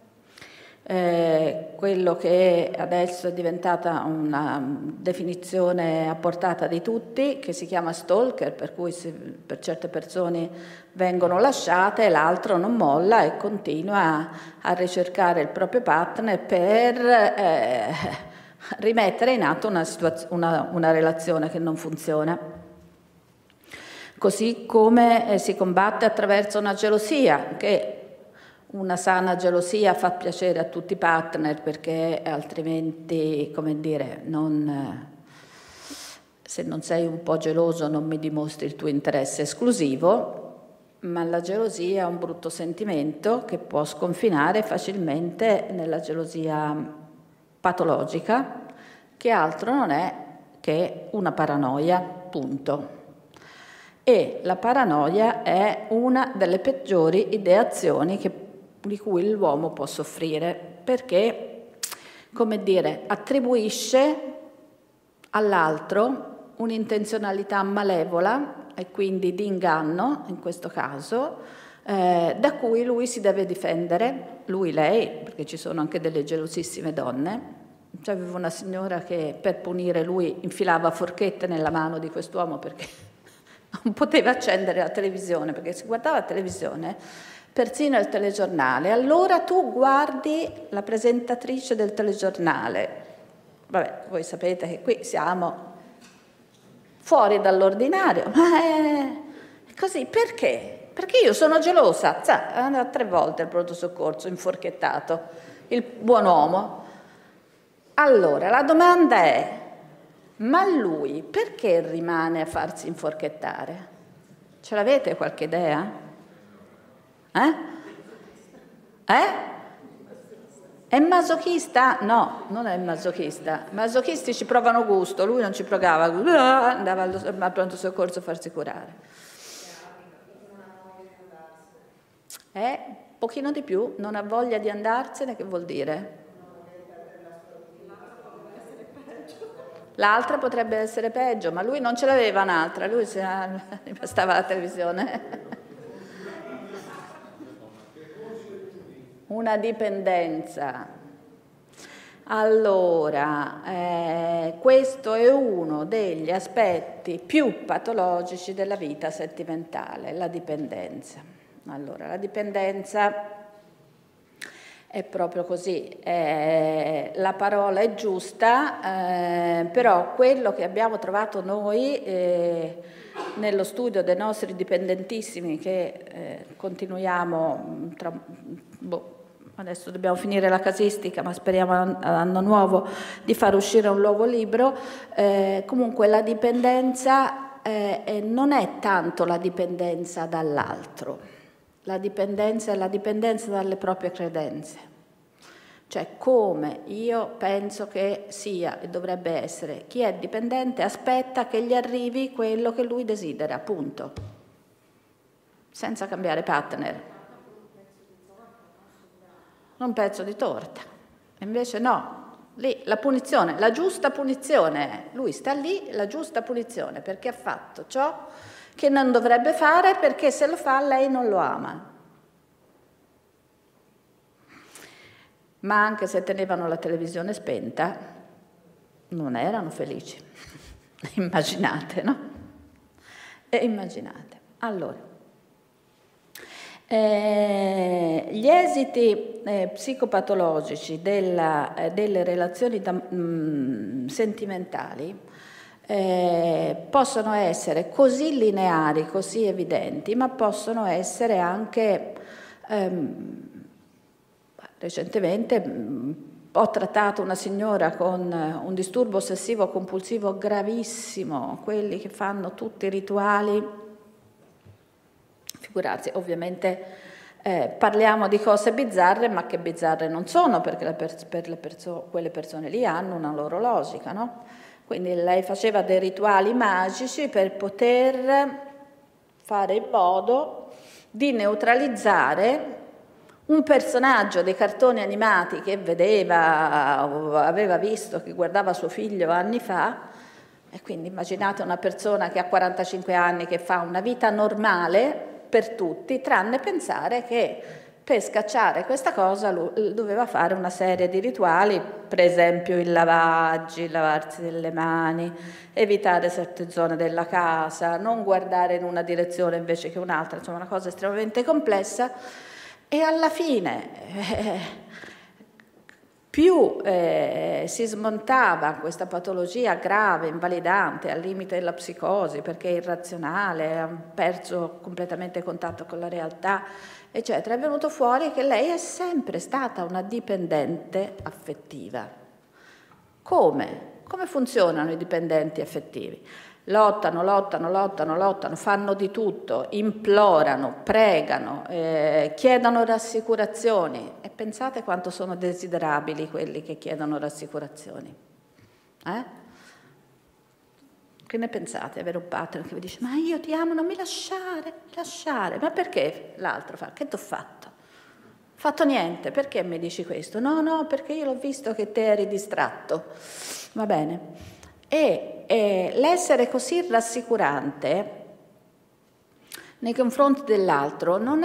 Speaker 2: quello che adesso è diventata una definizione a portata di tutti, che si chiama stalker, per cui per certe persone vengono lasciate e l'altro non molla e continua a ricercare il proprio partner per rimettere in atto una relazione che non funziona. Così come si combatte attraverso una gelosia, che una sana gelosia fa piacere a tutti i partner, perché altrimenti, come dire, se non sei un po' geloso non mi dimostri il tuo interesse esclusivo, ma la gelosia è un brutto sentimento che può sconfinare facilmente nella gelosia patologica, che altro non è che una paranoia, punto. E la paranoia è una delle peggiori ideazioni di cui l'uomo può soffrire, perché, come dire, attribuisce all'altro un'intenzionalità malevola e quindi di inganno, in questo caso, da cui lui si deve difendere, lui, lei, perché ci sono anche delle gelosissime donne. C'avevo una signora che per punire lui infilava forchette nella mano di quest'uomo perché non poteva accendere la televisione, perché si guardava la televisione, persino il telegiornale. Allora tu guardi la presentatrice del telegiornale. Vabbè, voi sapete che qui siamo fuori dall'ordinario, ma è così, perché? Perché io sono gelosa, è andato 3 volte al pronto soccorso, inforchettato, il buon uomo. Allora, la domanda è, ma lui perché rimane a farsi inforchettare? Ce l'avete qualche idea? È masochista? No, non è masochista. Masochisti ci provano gusto, lui non ci provava, andava al pronto soccorso a farsi curare. Pochino di più, non ha voglia di andarsene, che vuol dire? L'altra potrebbe essere peggio, ma lui non ce l'aveva un'altra, lui gli bastava la televisione. Una dipendenza. Allora, questo è uno degli aspetti più patologici della vita sentimentale, la dipendenza. Allora, la dipendenza è proprio così, la parola è giusta, però quello che abbiamo trovato noi nello studio dei nostri dipendentissimi, che continuiamo, adesso dobbiamo finire la casistica, ma speriamo all'anno nuovo di far uscire un nuovo libro, comunque la dipendenza non è tanto la dipendenza dall'altro. La dipendenza è la dipendenza dalle proprie credenze, cioè come io penso che sia e dovrebbe essere. Chi è dipendente aspetta che gli arrivi quello che lui desidera, punto, senza cambiare partner. Un pezzo di torta, invece no, Lì la punizione, la giusta punizione, lui sta lì, la giusta punizione, perché ha fatto ciò che non dovrebbe fare, perché se lo fa lei non lo ama. Ma anche se tenevano la televisione spenta, non erano felici. Immaginate, no? E immaginate. Allora, gli esiti psicopatologici delle relazioni sentimentali possono essere così lineari, così evidenti, ma possono essere anche recentemente ho trattato una signora con un disturbo ossessivo compulsivo gravissimo, quelli che fanno tutti i rituali. Figurarsi, ovviamente parliamo di cose bizzarre, ma che bizzarre non sono, perché quelle persone lì hanno una loro logica, no? Quindi lei faceva dei rituali magici per poter fare in modo di neutralizzare un personaggio dei cartoni animati che vedeva o aveva visto, che guardava suo figlio anni fa, e quindi immaginate una persona che ha 45 anni, che fa una vita normale per tutti, tranne pensare che per scacciare questa cosa lui doveva fare una serie di rituali, per esempio il lavarsi delle mani, evitare certe zone della casa, non guardare in una direzione invece che un'altra, insomma una cosa estremamente complessa. E alla fine più si smontava questa patologia grave, invalidante, al limite della psicosi, perché è irrazionale, ha perso completamente contatto con la realtà, eccetera, è venuto fuori che lei è sempre stata una dipendente affettiva. Come? Come funzionano i dipendenti affettivi? Lottano, fanno di tutto, implorano, pregano, chiedono rassicurazioni. E pensate quanto sono desiderabili quelli che chiedono rassicurazioni. Che ne pensate? Avere un partner che vi dice: ma io ti amo, non mi lasciare. Ma perché l'altro fa? Che t'ho fatto? Fatto niente, perché mi dici questo? No, perché io l'ho visto che te eri distratto. Va bene. E l'essere così rassicurante nei confronti dell'altro non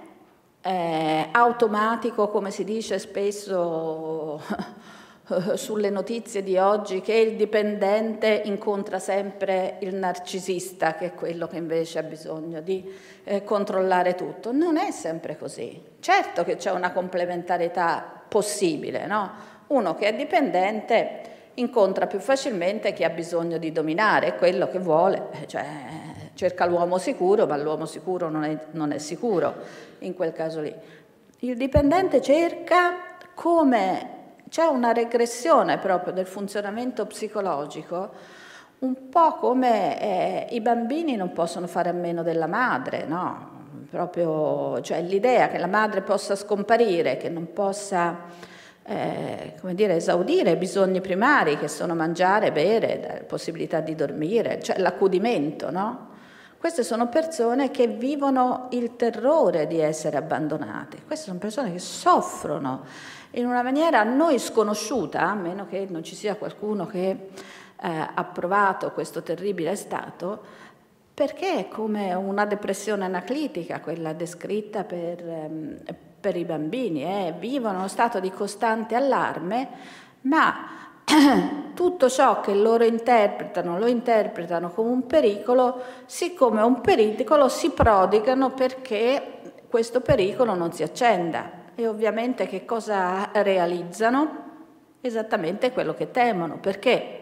Speaker 2: è automatico, come si dice spesso sulle notizie di oggi, che il dipendente incontra sempre il narcisista, che è quello che invece ha bisogno di controllare tutto. Non è sempre così. Certo che c'è una complementarietà possibile, no? Uno che è dipendente incontra più facilmente chi ha bisogno di dominare, quello che vuole, cioè cerca l'uomo sicuro, ma l'uomo sicuro non è sicuro in quel caso lì. Il dipendente cerca, come c'è una regressione proprio del funzionamento psicologico, un po' come i bambini non possono fare a meno della madre, no? Proprio, cioè l'idea che la madre possa scomparire, che non possa come dire, esaudire i bisogni primari, che sono mangiare, bere, la possibilità di dormire, cioè l'accudimento, no? Queste sono persone che vivono il terrore di essere abbandonate. Queste sono persone che soffrono in una maniera a noi sconosciuta, a meno che non ci sia qualcuno che ha provato questo terribile stato, perché è come una depressione anaclitica, quella descritta per i bambini, vivono uno stato di costante allarme, ma tutto ciò che loro interpretano, lo interpretano come un pericolo, siccome è un pericolo si prodigano perché questo pericolo non si accenda. E ovviamente che cosa realizzano? Esattamente quello che temono, perché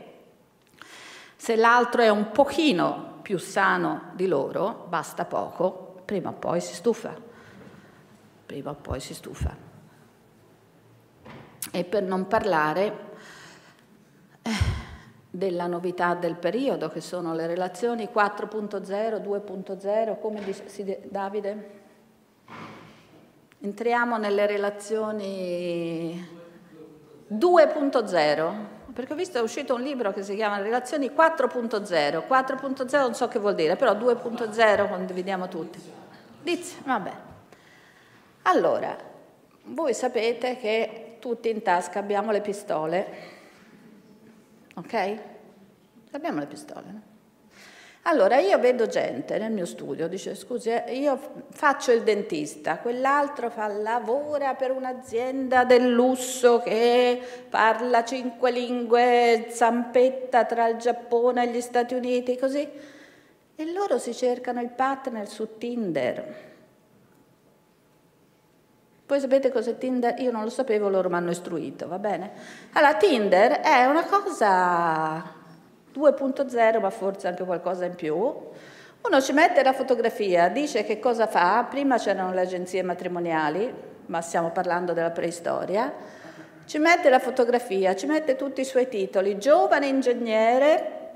Speaker 2: se l'altro è un pochino più sano di loro, basta poco, prima o poi si stufa. E per non parlare della novità del periodo, che sono le relazioni 4.0, 2.0, come dice Davide? Entriamo nelle relazioni 2.0, perché ho visto è uscito un libro che si chiama Relazioni 4.0. 4.0 non so che vuol dire, però 2.0 condividiamo tutti. Dice, vabbè. Allora, voi sapete che tutti in tasca abbiamo le pistole, ok? Abbiamo le pistole, no? Allora io vedo gente nel mio studio, dice scusi, io faccio il dentista, quell'altro lavora per un'azienda del lusso che parla 5 lingue, zampetta tra il Giappone e gli Stati Uniti, così, e loro si cercano il partner su Tinder. Poi sapete cos'è Tinder? Io non lo sapevo, loro mi hanno istruito, va bene? Allora, Tinder è una cosa 2.0, ma forse anche qualcosa in più. Uno ci mette la fotografia, dice che cosa fa. Prima c'erano le agenzie matrimoniali, ma stiamo parlando della preistoria. Ci mette la fotografia, ci mette tutti i suoi titoli: giovane ingegnere,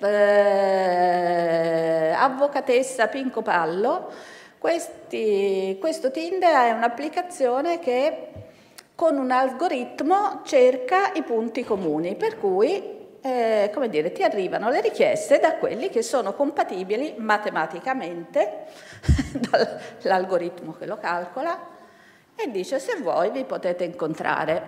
Speaker 2: avvocatessa Pinco Pallo. Questo Tinder è un'applicazione che con un algoritmo cerca i punti comuni, per cui come dire, ti arrivano le richieste da quelli che sono compatibili matematicamente dall'algoritmo che lo calcola, e dice: se vuoi vi potete incontrare.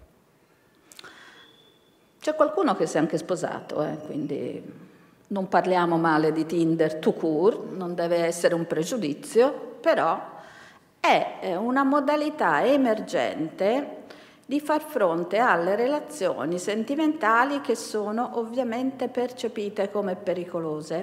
Speaker 2: C'è qualcuno che si è anche sposato, quindi non parliamo male di Tinder tout court, non deve essere un pregiudizio, però è una modalità emergente di far fronte alle relazioni sentimentali che sono ovviamente percepite come pericolose,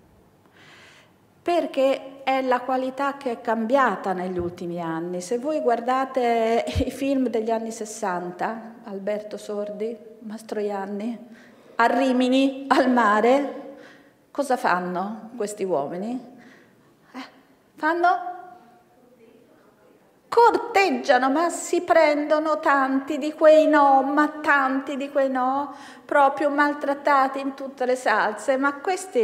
Speaker 2: perché è la qualità che è cambiata negli ultimi anni. Se voi guardate i film degli anni 60, Alberto Sordi, Mastroianni, a Rimini, al mare, cosa fanno questi uomini? Corteggiano, ma si prendono tanti di quei no, ma tanti di quei no, proprio maltrattati in tutte le salse. Ma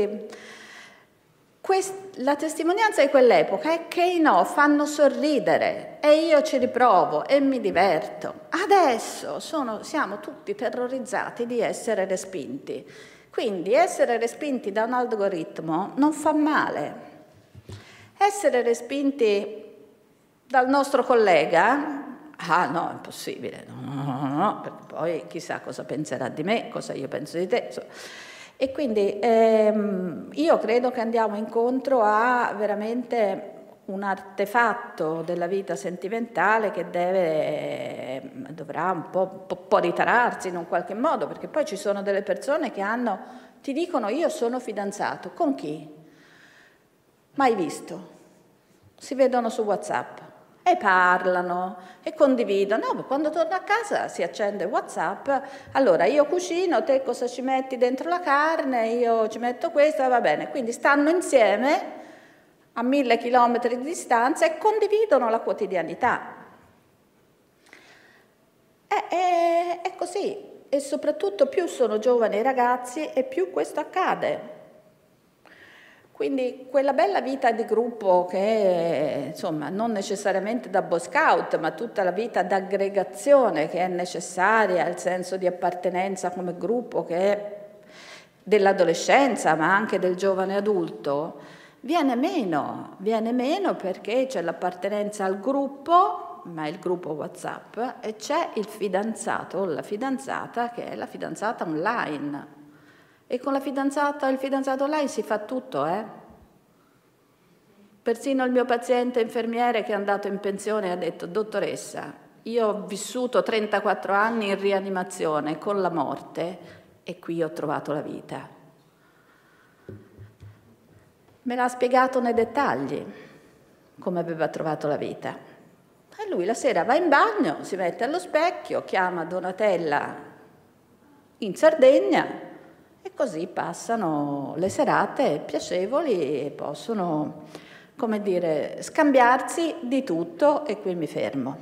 Speaker 2: la testimonianza di quell'epoca è che i no fanno sorridere e io ci riprovo e mi diverto. Adesso siamo tutti terrorizzati di essere respinti. Quindi essere respinti da un algoritmo non fa male. Essere respinti dal nostro collega, no, è impossibile, no, perché poi chissà cosa penserà di me, cosa io penso di te. E quindi io credo che andiamo incontro a veramente un artefatto della vita sentimentale che dovrà un po' ritararsi in un qualche modo, perché poi ci sono delle persone che ti dicono: io sono fidanzato. Con chi? Mai visto. Si vedono su WhatsApp e parlano e condividono. No, quando torno a casa si accende WhatsApp, allora io cucino, te cosa ci metti dentro la carne, io ci metto questa, va bene. Quindi stanno insieme a 1000 chilometri di distanza e condividono la quotidianità. È così, e soprattutto più sono giovani i ragazzi e più questo accade. Quindi quella bella vita di gruppo che, insomma, non necessariamente da Boy Scout, ma tutta la vita d'aggregazione che è necessaria, il senso di appartenenza come gruppo che è dell'adolescenza, ma anche del giovane adulto, viene meno perché c'è l'appartenenza al gruppo, ma è il gruppo WhatsApp, e c'è il fidanzato o la fidanzata che è la fidanzata online. E con la fidanzata, il fidanzato online si fa tutto, Persino il mio paziente infermiere che è andato in pensione ha detto: dottoressa, io ho vissuto 34 anni in rianimazione con la morte e qui ho trovato la vita. Me l'ha spiegato nei dettagli come aveva trovato la vita. E lui la sera va in bagno, si mette allo specchio, chiama Donatella in Sardegna, e così passano le serate piacevoli e possono, come dire, scambiarsi di tutto, e qui mi fermo.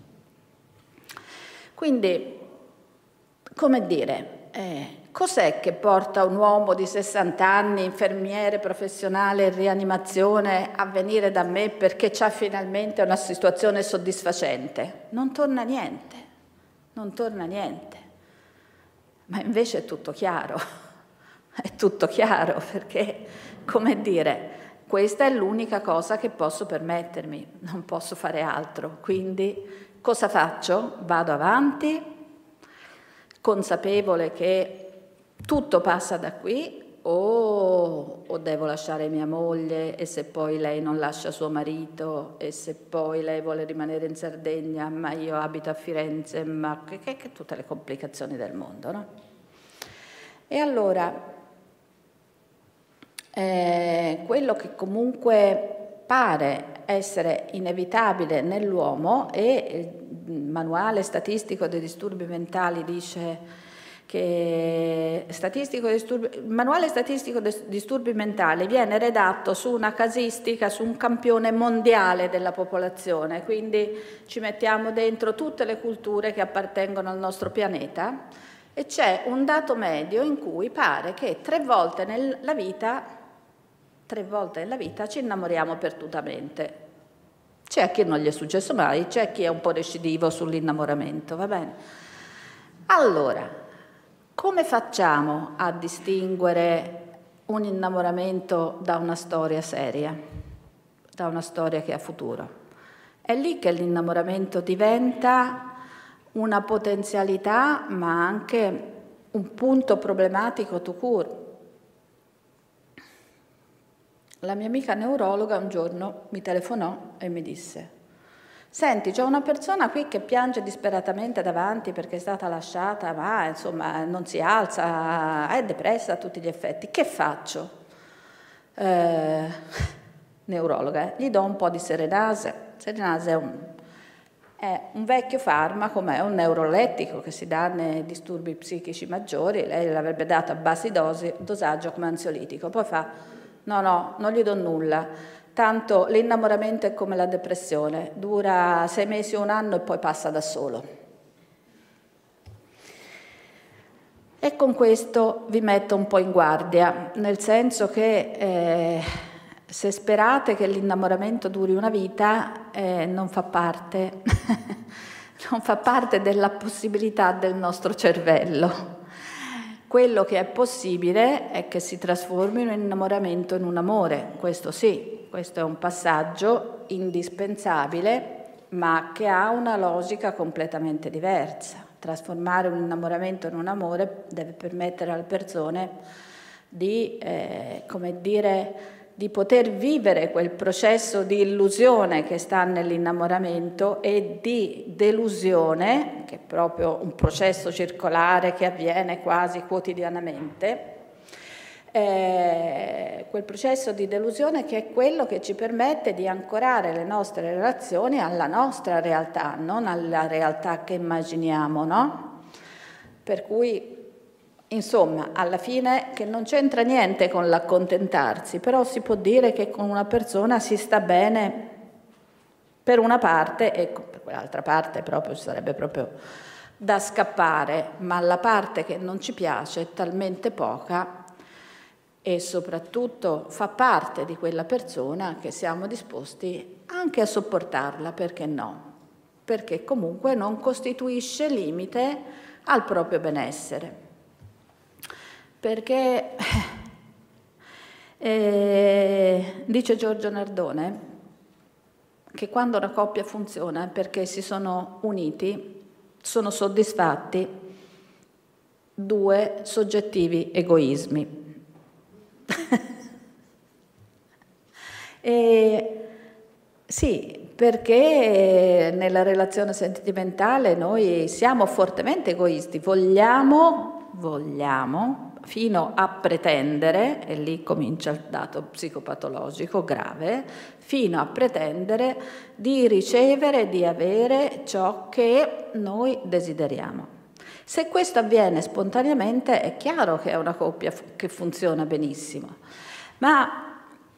Speaker 2: Quindi, come dire, cos'è che porta un uomo di 60 anni, infermiere professionale in rianimazione, a venire da me perché c'ha finalmente una situazione soddisfacente? Non torna niente, ma invece è tutto chiaro. È tutto chiaro, perché, come dire, questa è l'unica cosa che posso permettermi, non posso fare altro. Quindi cosa faccio? Vado avanti, consapevole che tutto passa da qui, o devo lasciare mia moglie, e se poi lei non lascia suo marito, e se poi lei vuole rimanere in Sardegna ma io abito a Firenze, ma che tutte le complicazioni del mondo, no? E allora quello che comunque pare essere inevitabile nell'uomo, e il manuale statistico dei disturbi mentali dice che il manuale statistico dei disturbi mentali viene redatto su una casistica, su un campione mondiale della popolazione, quindi ci mettiamo dentro tutte le culture che appartengono al nostro pianeta, e c'è un dato medio in cui pare che 3 volte nella vita ci innamoriamo perdutamente. C'è a chi non gli è successo mai, c'è chi è un po' recidivo sull'innamoramento, va bene? Allora, come facciamo a distinguere un innamoramento da una storia seria, da una storia che ha futuro? È lì che l'innamoramento diventa una potenzialità, ma anche un punto problematico tout court. La mia amica neurologa un giorno mi telefonò e mi disse: senti, c'è una persona qui che piange disperatamente davanti perché è stata lasciata, ma insomma non si alza, è depressa a tutti gli effetti. Che faccio? Neurologa, gli do un po' di Serenase. Serenase è un vecchio farmaco, ma è un neurolettico che si dà nei disturbi psichici maggiori. Lei l'avrebbe dato a bassi dosaggio come ansiolitico. Poi fa: no, non gli do nulla. Tanto l'innamoramento è come la depressione, dura 6 mesi o 1 anno e poi passa da solo. E con questo vi metto un po' in guardia, nel senso che se sperate che l'innamoramento duri una vita, non fa parte della possibilità del nostro cervello. Quello che è possibile è che si trasformi un innamoramento in un amore, questo sì, questo è un passaggio indispensabile, ma che ha una logica completamente diversa. Trasformare un innamoramento in un amore deve permettere alle persone di, di poter vivere quel processo di illusione che sta nell'innamoramento e di delusione, che è proprio un processo circolare che avviene quasi quotidianamente, quel processo di delusione che è quello che ci permette di ancorare le nostre relazioni alla nostra realtà, non alla realtà che immaginiamo, no? Per cui, insomma, alla fine che non c'entra niente con l'accontentarsi, però si può dire che con una persona si sta bene per una parte e per quell'altra parte proprio sarebbe proprio da scappare, ma la parte che non ci piace è talmente poca e soprattutto fa parte di quella persona che siamo disposti anche a sopportarla, perché no? Perché comunque non costituisce limite al proprio benessere. Perché dice Giorgio Nardone che quando una coppia funziona è perché si sono uniti, sono soddisfatti 2 soggettivi egoismi. Sì, perché nella relazione sentimentale noi siamo fortemente egoisti, vogliamo fino a pretendere, e lì comincia il dato psicopatologico grave, fino a pretendere di ricevere, di avere ciò che noi desideriamo. Se questo avviene spontaneamente è chiaro che è una coppia che funziona benissimo, ma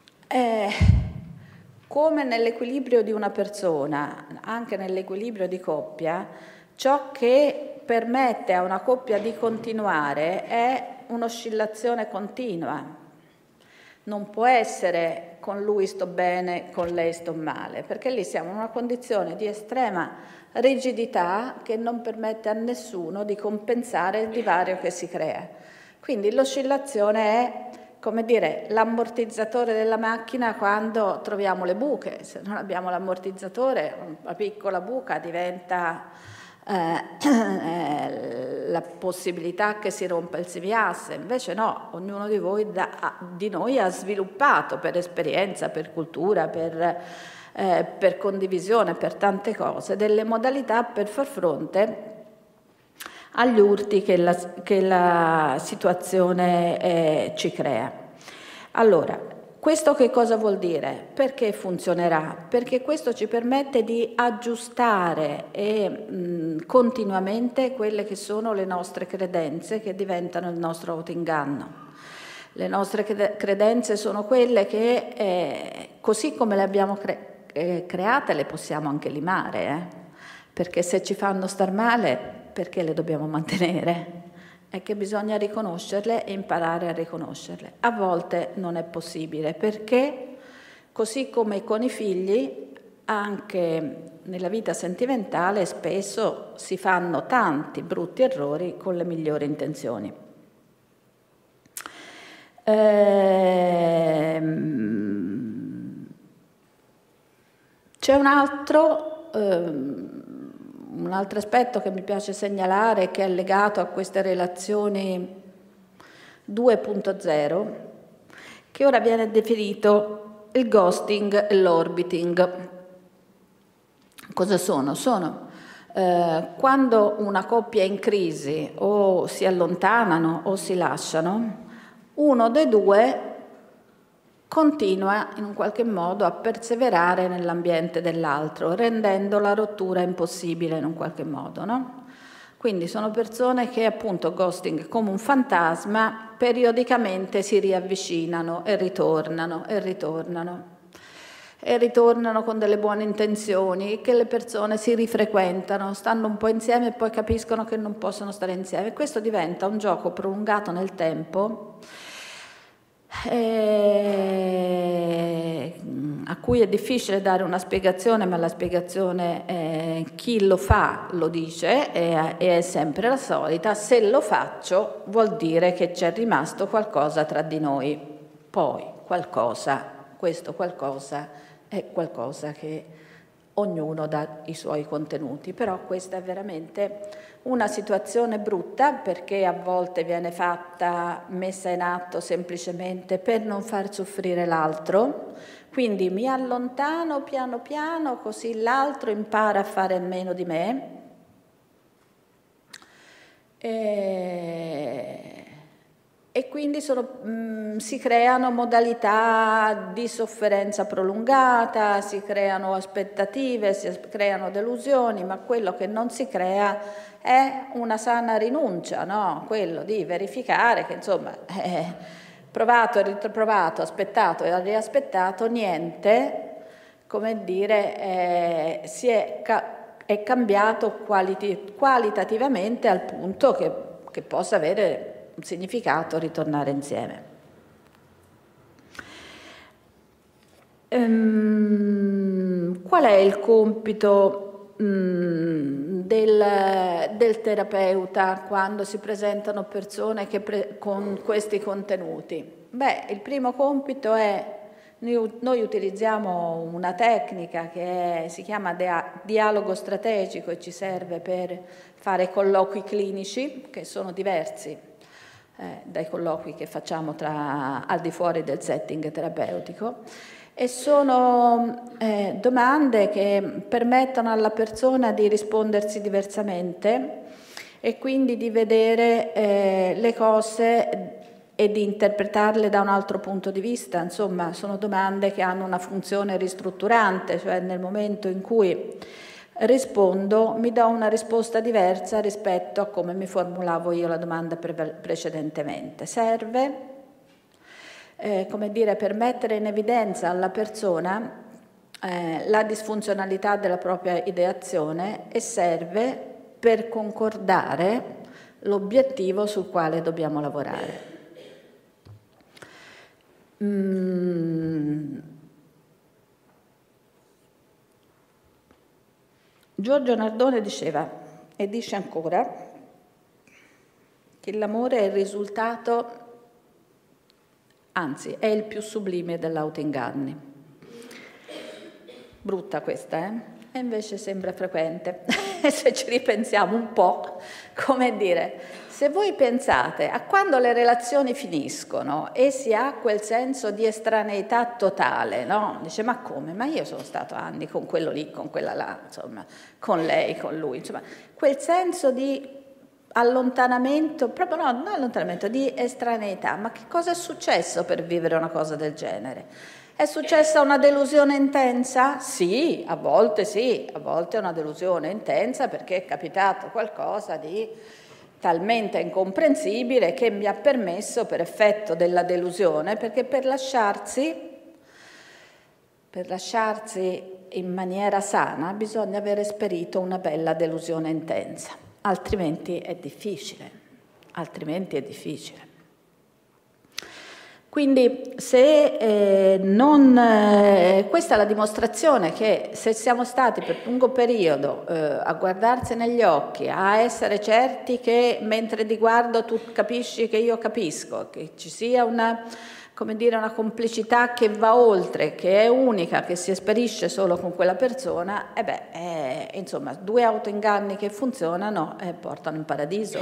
Speaker 2: come nell'equilibrio di una persona, anche nell'equilibrio di coppia, ciò che permette a una coppia di continuare è un'oscillazione continua. Non può essere con lui sto bene, con lei sto male, perché lì siamo in una condizione di estrema rigidità che non permette a nessuno di compensare il divario che si crea. Quindi l'oscillazione è, come dire, l'ammortizzatore della macchina quando troviamo le buche. Se non abbiamo l'ammortizzatore, una piccola buca diventa la possibilità che si rompa il CVAS, invece no, ognuno di voi di noi ha sviluppato per esperienza, per cultura, per condivisione, per tante cose, delle modalità per far fronte agli urti che la situazione ci crea. Allora, questo che cosa vuol dire? Perché funzionerà? Perché questo ci permette di aggiustare continuamente quelle che sono le nostre credenze che diventano il nostro autoinganno. Le nostre credenze sono quelle che, così come le abbiamo create, le possiamo anche limare, perché se ci fanno star male, perché le dobbiamo mantenere? È che bisogna riconoscerle e imparare a riconoscerle. A volte non è possibile, perché così come con i figli, anche nella vita sentimentale spesso si fanno tanti brutti errori con le migliori intenzioni. C'è un altro aspetto che mi piace segnalare, che è legato a queste relazioni 2.0, che ora viene definito il ghosting e l'orbiting. Cosa sono? Sono quando una coppia è in crisi, o si allontanano o si lasciano, uno dei due continua in un qualche modo a perseverare nell'ambiente dell'altro, rendendo la rottura impossibile in un qualche modo, no? Quindi sono persone che appunto ghosting come un fantasma periodicamente si riavvicinano e ritornano e ritornano e ritornano con delle buone intenzioni, che le persone si rifrequentano, stanno un po' insieme e poi capiscono che non possono stare insieme. Questo diventa un gioco prolungato nel tempo, a cui è difficile dare una spiegazione, ma la spiegazione chi lo fa lo dice e è sempre la solita: se lo faccio vuol dire che c'è rimasto qualcosa tra di noi. Poi questo qualcosa è qualcosa che ognuno dà i suoi contenuti, però questa è veramente una situazione brutta, perché a volte viene messa in atto semplicemente per non far soffrire l'altro, quindi mi allontano piano piano così l'altro impara a fare meno di me. E quindi si creano modalità di sofferenza prolungata, si creano aspettative, si creano delusioni, ma quello che non si crea è una sana rinuncia, no? Quello di verificare che insomma provato e riprovato, aspettato e riaspettato, niente, come dire, è cambiato qualitativamente al punto che possa avere un significato ritornare insieme. Qual è il compito del terapeuta quando si presentano persone con questi contenuti? Beh, il primo compito è: noi utilizziamo una tecnica che si chiama dialogo strategico e ci serve per fare colloqui clinici, che sono diversi dai colloqui che facciamo al di fuori del setting terapeutico, e sono domande che permettono alla persona di rispondersi diversamente e quindi di vedere le cose e di interpretarle da un altro punto di vista. Insomma, sono domande che hanno una funzione ristrutturante, cioè nel momento in cui rispondo mi do una risposta diversa rispetto a come mi formulavo io la domanda precedentemente. Serve, come dire, per mettere in evidenza alla persona la disfunzionalità della propria ideazione, e serve per concordare l'obiettivo sul quale dobbiamo lavorare. Giorgio Nardone diceva, e dice ancora, che l'amore è il risultato, anzi è il più sublime dell'autoinganni. Brutta questa, E invece sembra frequente. se ci ripensiamo un po', come dire, se voi pensate a quando le relazioni finiscono e si ha quel senso di estraneità totale, no? Dice, ma come? Ma io sono stato anni con quello lì, con quella là, insomma, con lei, con lui, insomma, quel senso di allontanamento, proprio no, non allontanamento, di estraneità. Ma che cosa è successo per vivere una cosa del genere? È successa una delusione intensa? Sì, a volte è una delusione intensa perché è capitato qualcosa di talmente incomprensibile che mi ha permesso, per effetto della delusione, perché per lasciarsi in maniera sana bisogna aver esperito una bella delusione intensa, altrimenti è difficile. Quindi questa è la dimostrazione che se siamo stati per lungo periodo a guardarsi negli occhi, a essere certi che mentre ti guardo tu capisci che io capisco, che ci sia una complicità che va oltre, che è unica, che si esperisce solo con quella persona, insomma, due autoinganni che funzionano portano in paradiso,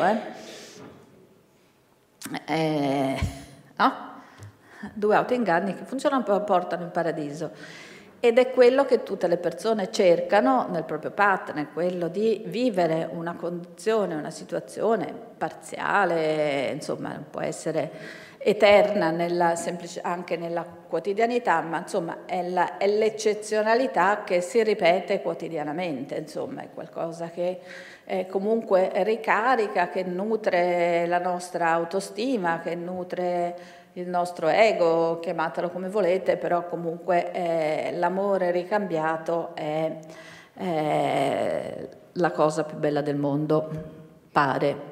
Speaker 2: no? Due autoinganni che funzionano portano in paradiso, ed è quello che tutte le persone cercano nel proprio partner, quello di vivere una condizione, una situazione parziale, insomma può essere eterna anche nella quotidianità, ma insomma è l'eccezionalità che si ripete quotidianamente, insomma è qualcosa che comunque ricarica, che nutre la nostra autostima, che nutre il nostro ego, chiamatelo come volete, però comunque l'amore ricambiato è la cosa più bella del mondo, pare.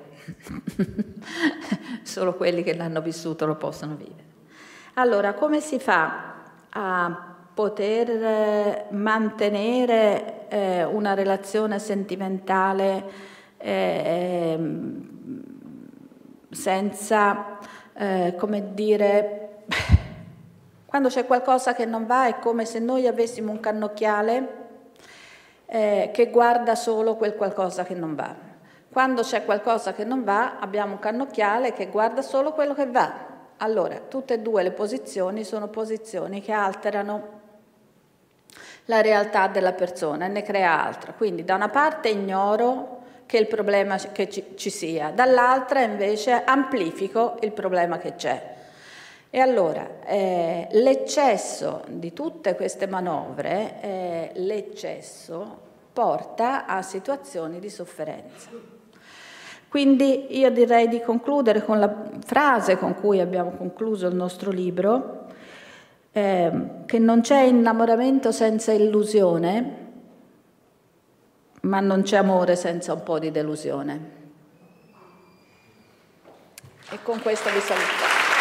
Speaker 2: Solo quelli che l'hanno vissuto lo possono vivere. Allora, come si fa a poter mantenere una relazione sentimentale senza, come dire, quando c'è qualcosa che non va è come se noi avessimo un cannocchiale che guarda solo quel qualcosa che non va. Quando c'è qualcosa che non va abbiamo un cannocchiale che guarda solo quello che va. Allora, tutte e due le posizioni sono posizioni che alterano la realtà della persona e ne crea altra. Quindi da una parte ignoro che il problema che ci sia, dall'altra invece amplifico il problema che c'è. E allora l'eccesso di tutte queste manovre, l'eccesso porta a situazioni di sofferenza. Quindi io direi di concludere con la frase con cui abbiamo concluso il nostro libro, che non c'è innamoramento senza illusione, ma non c'è amore senza un po' di delusione. E con questo vi saluto.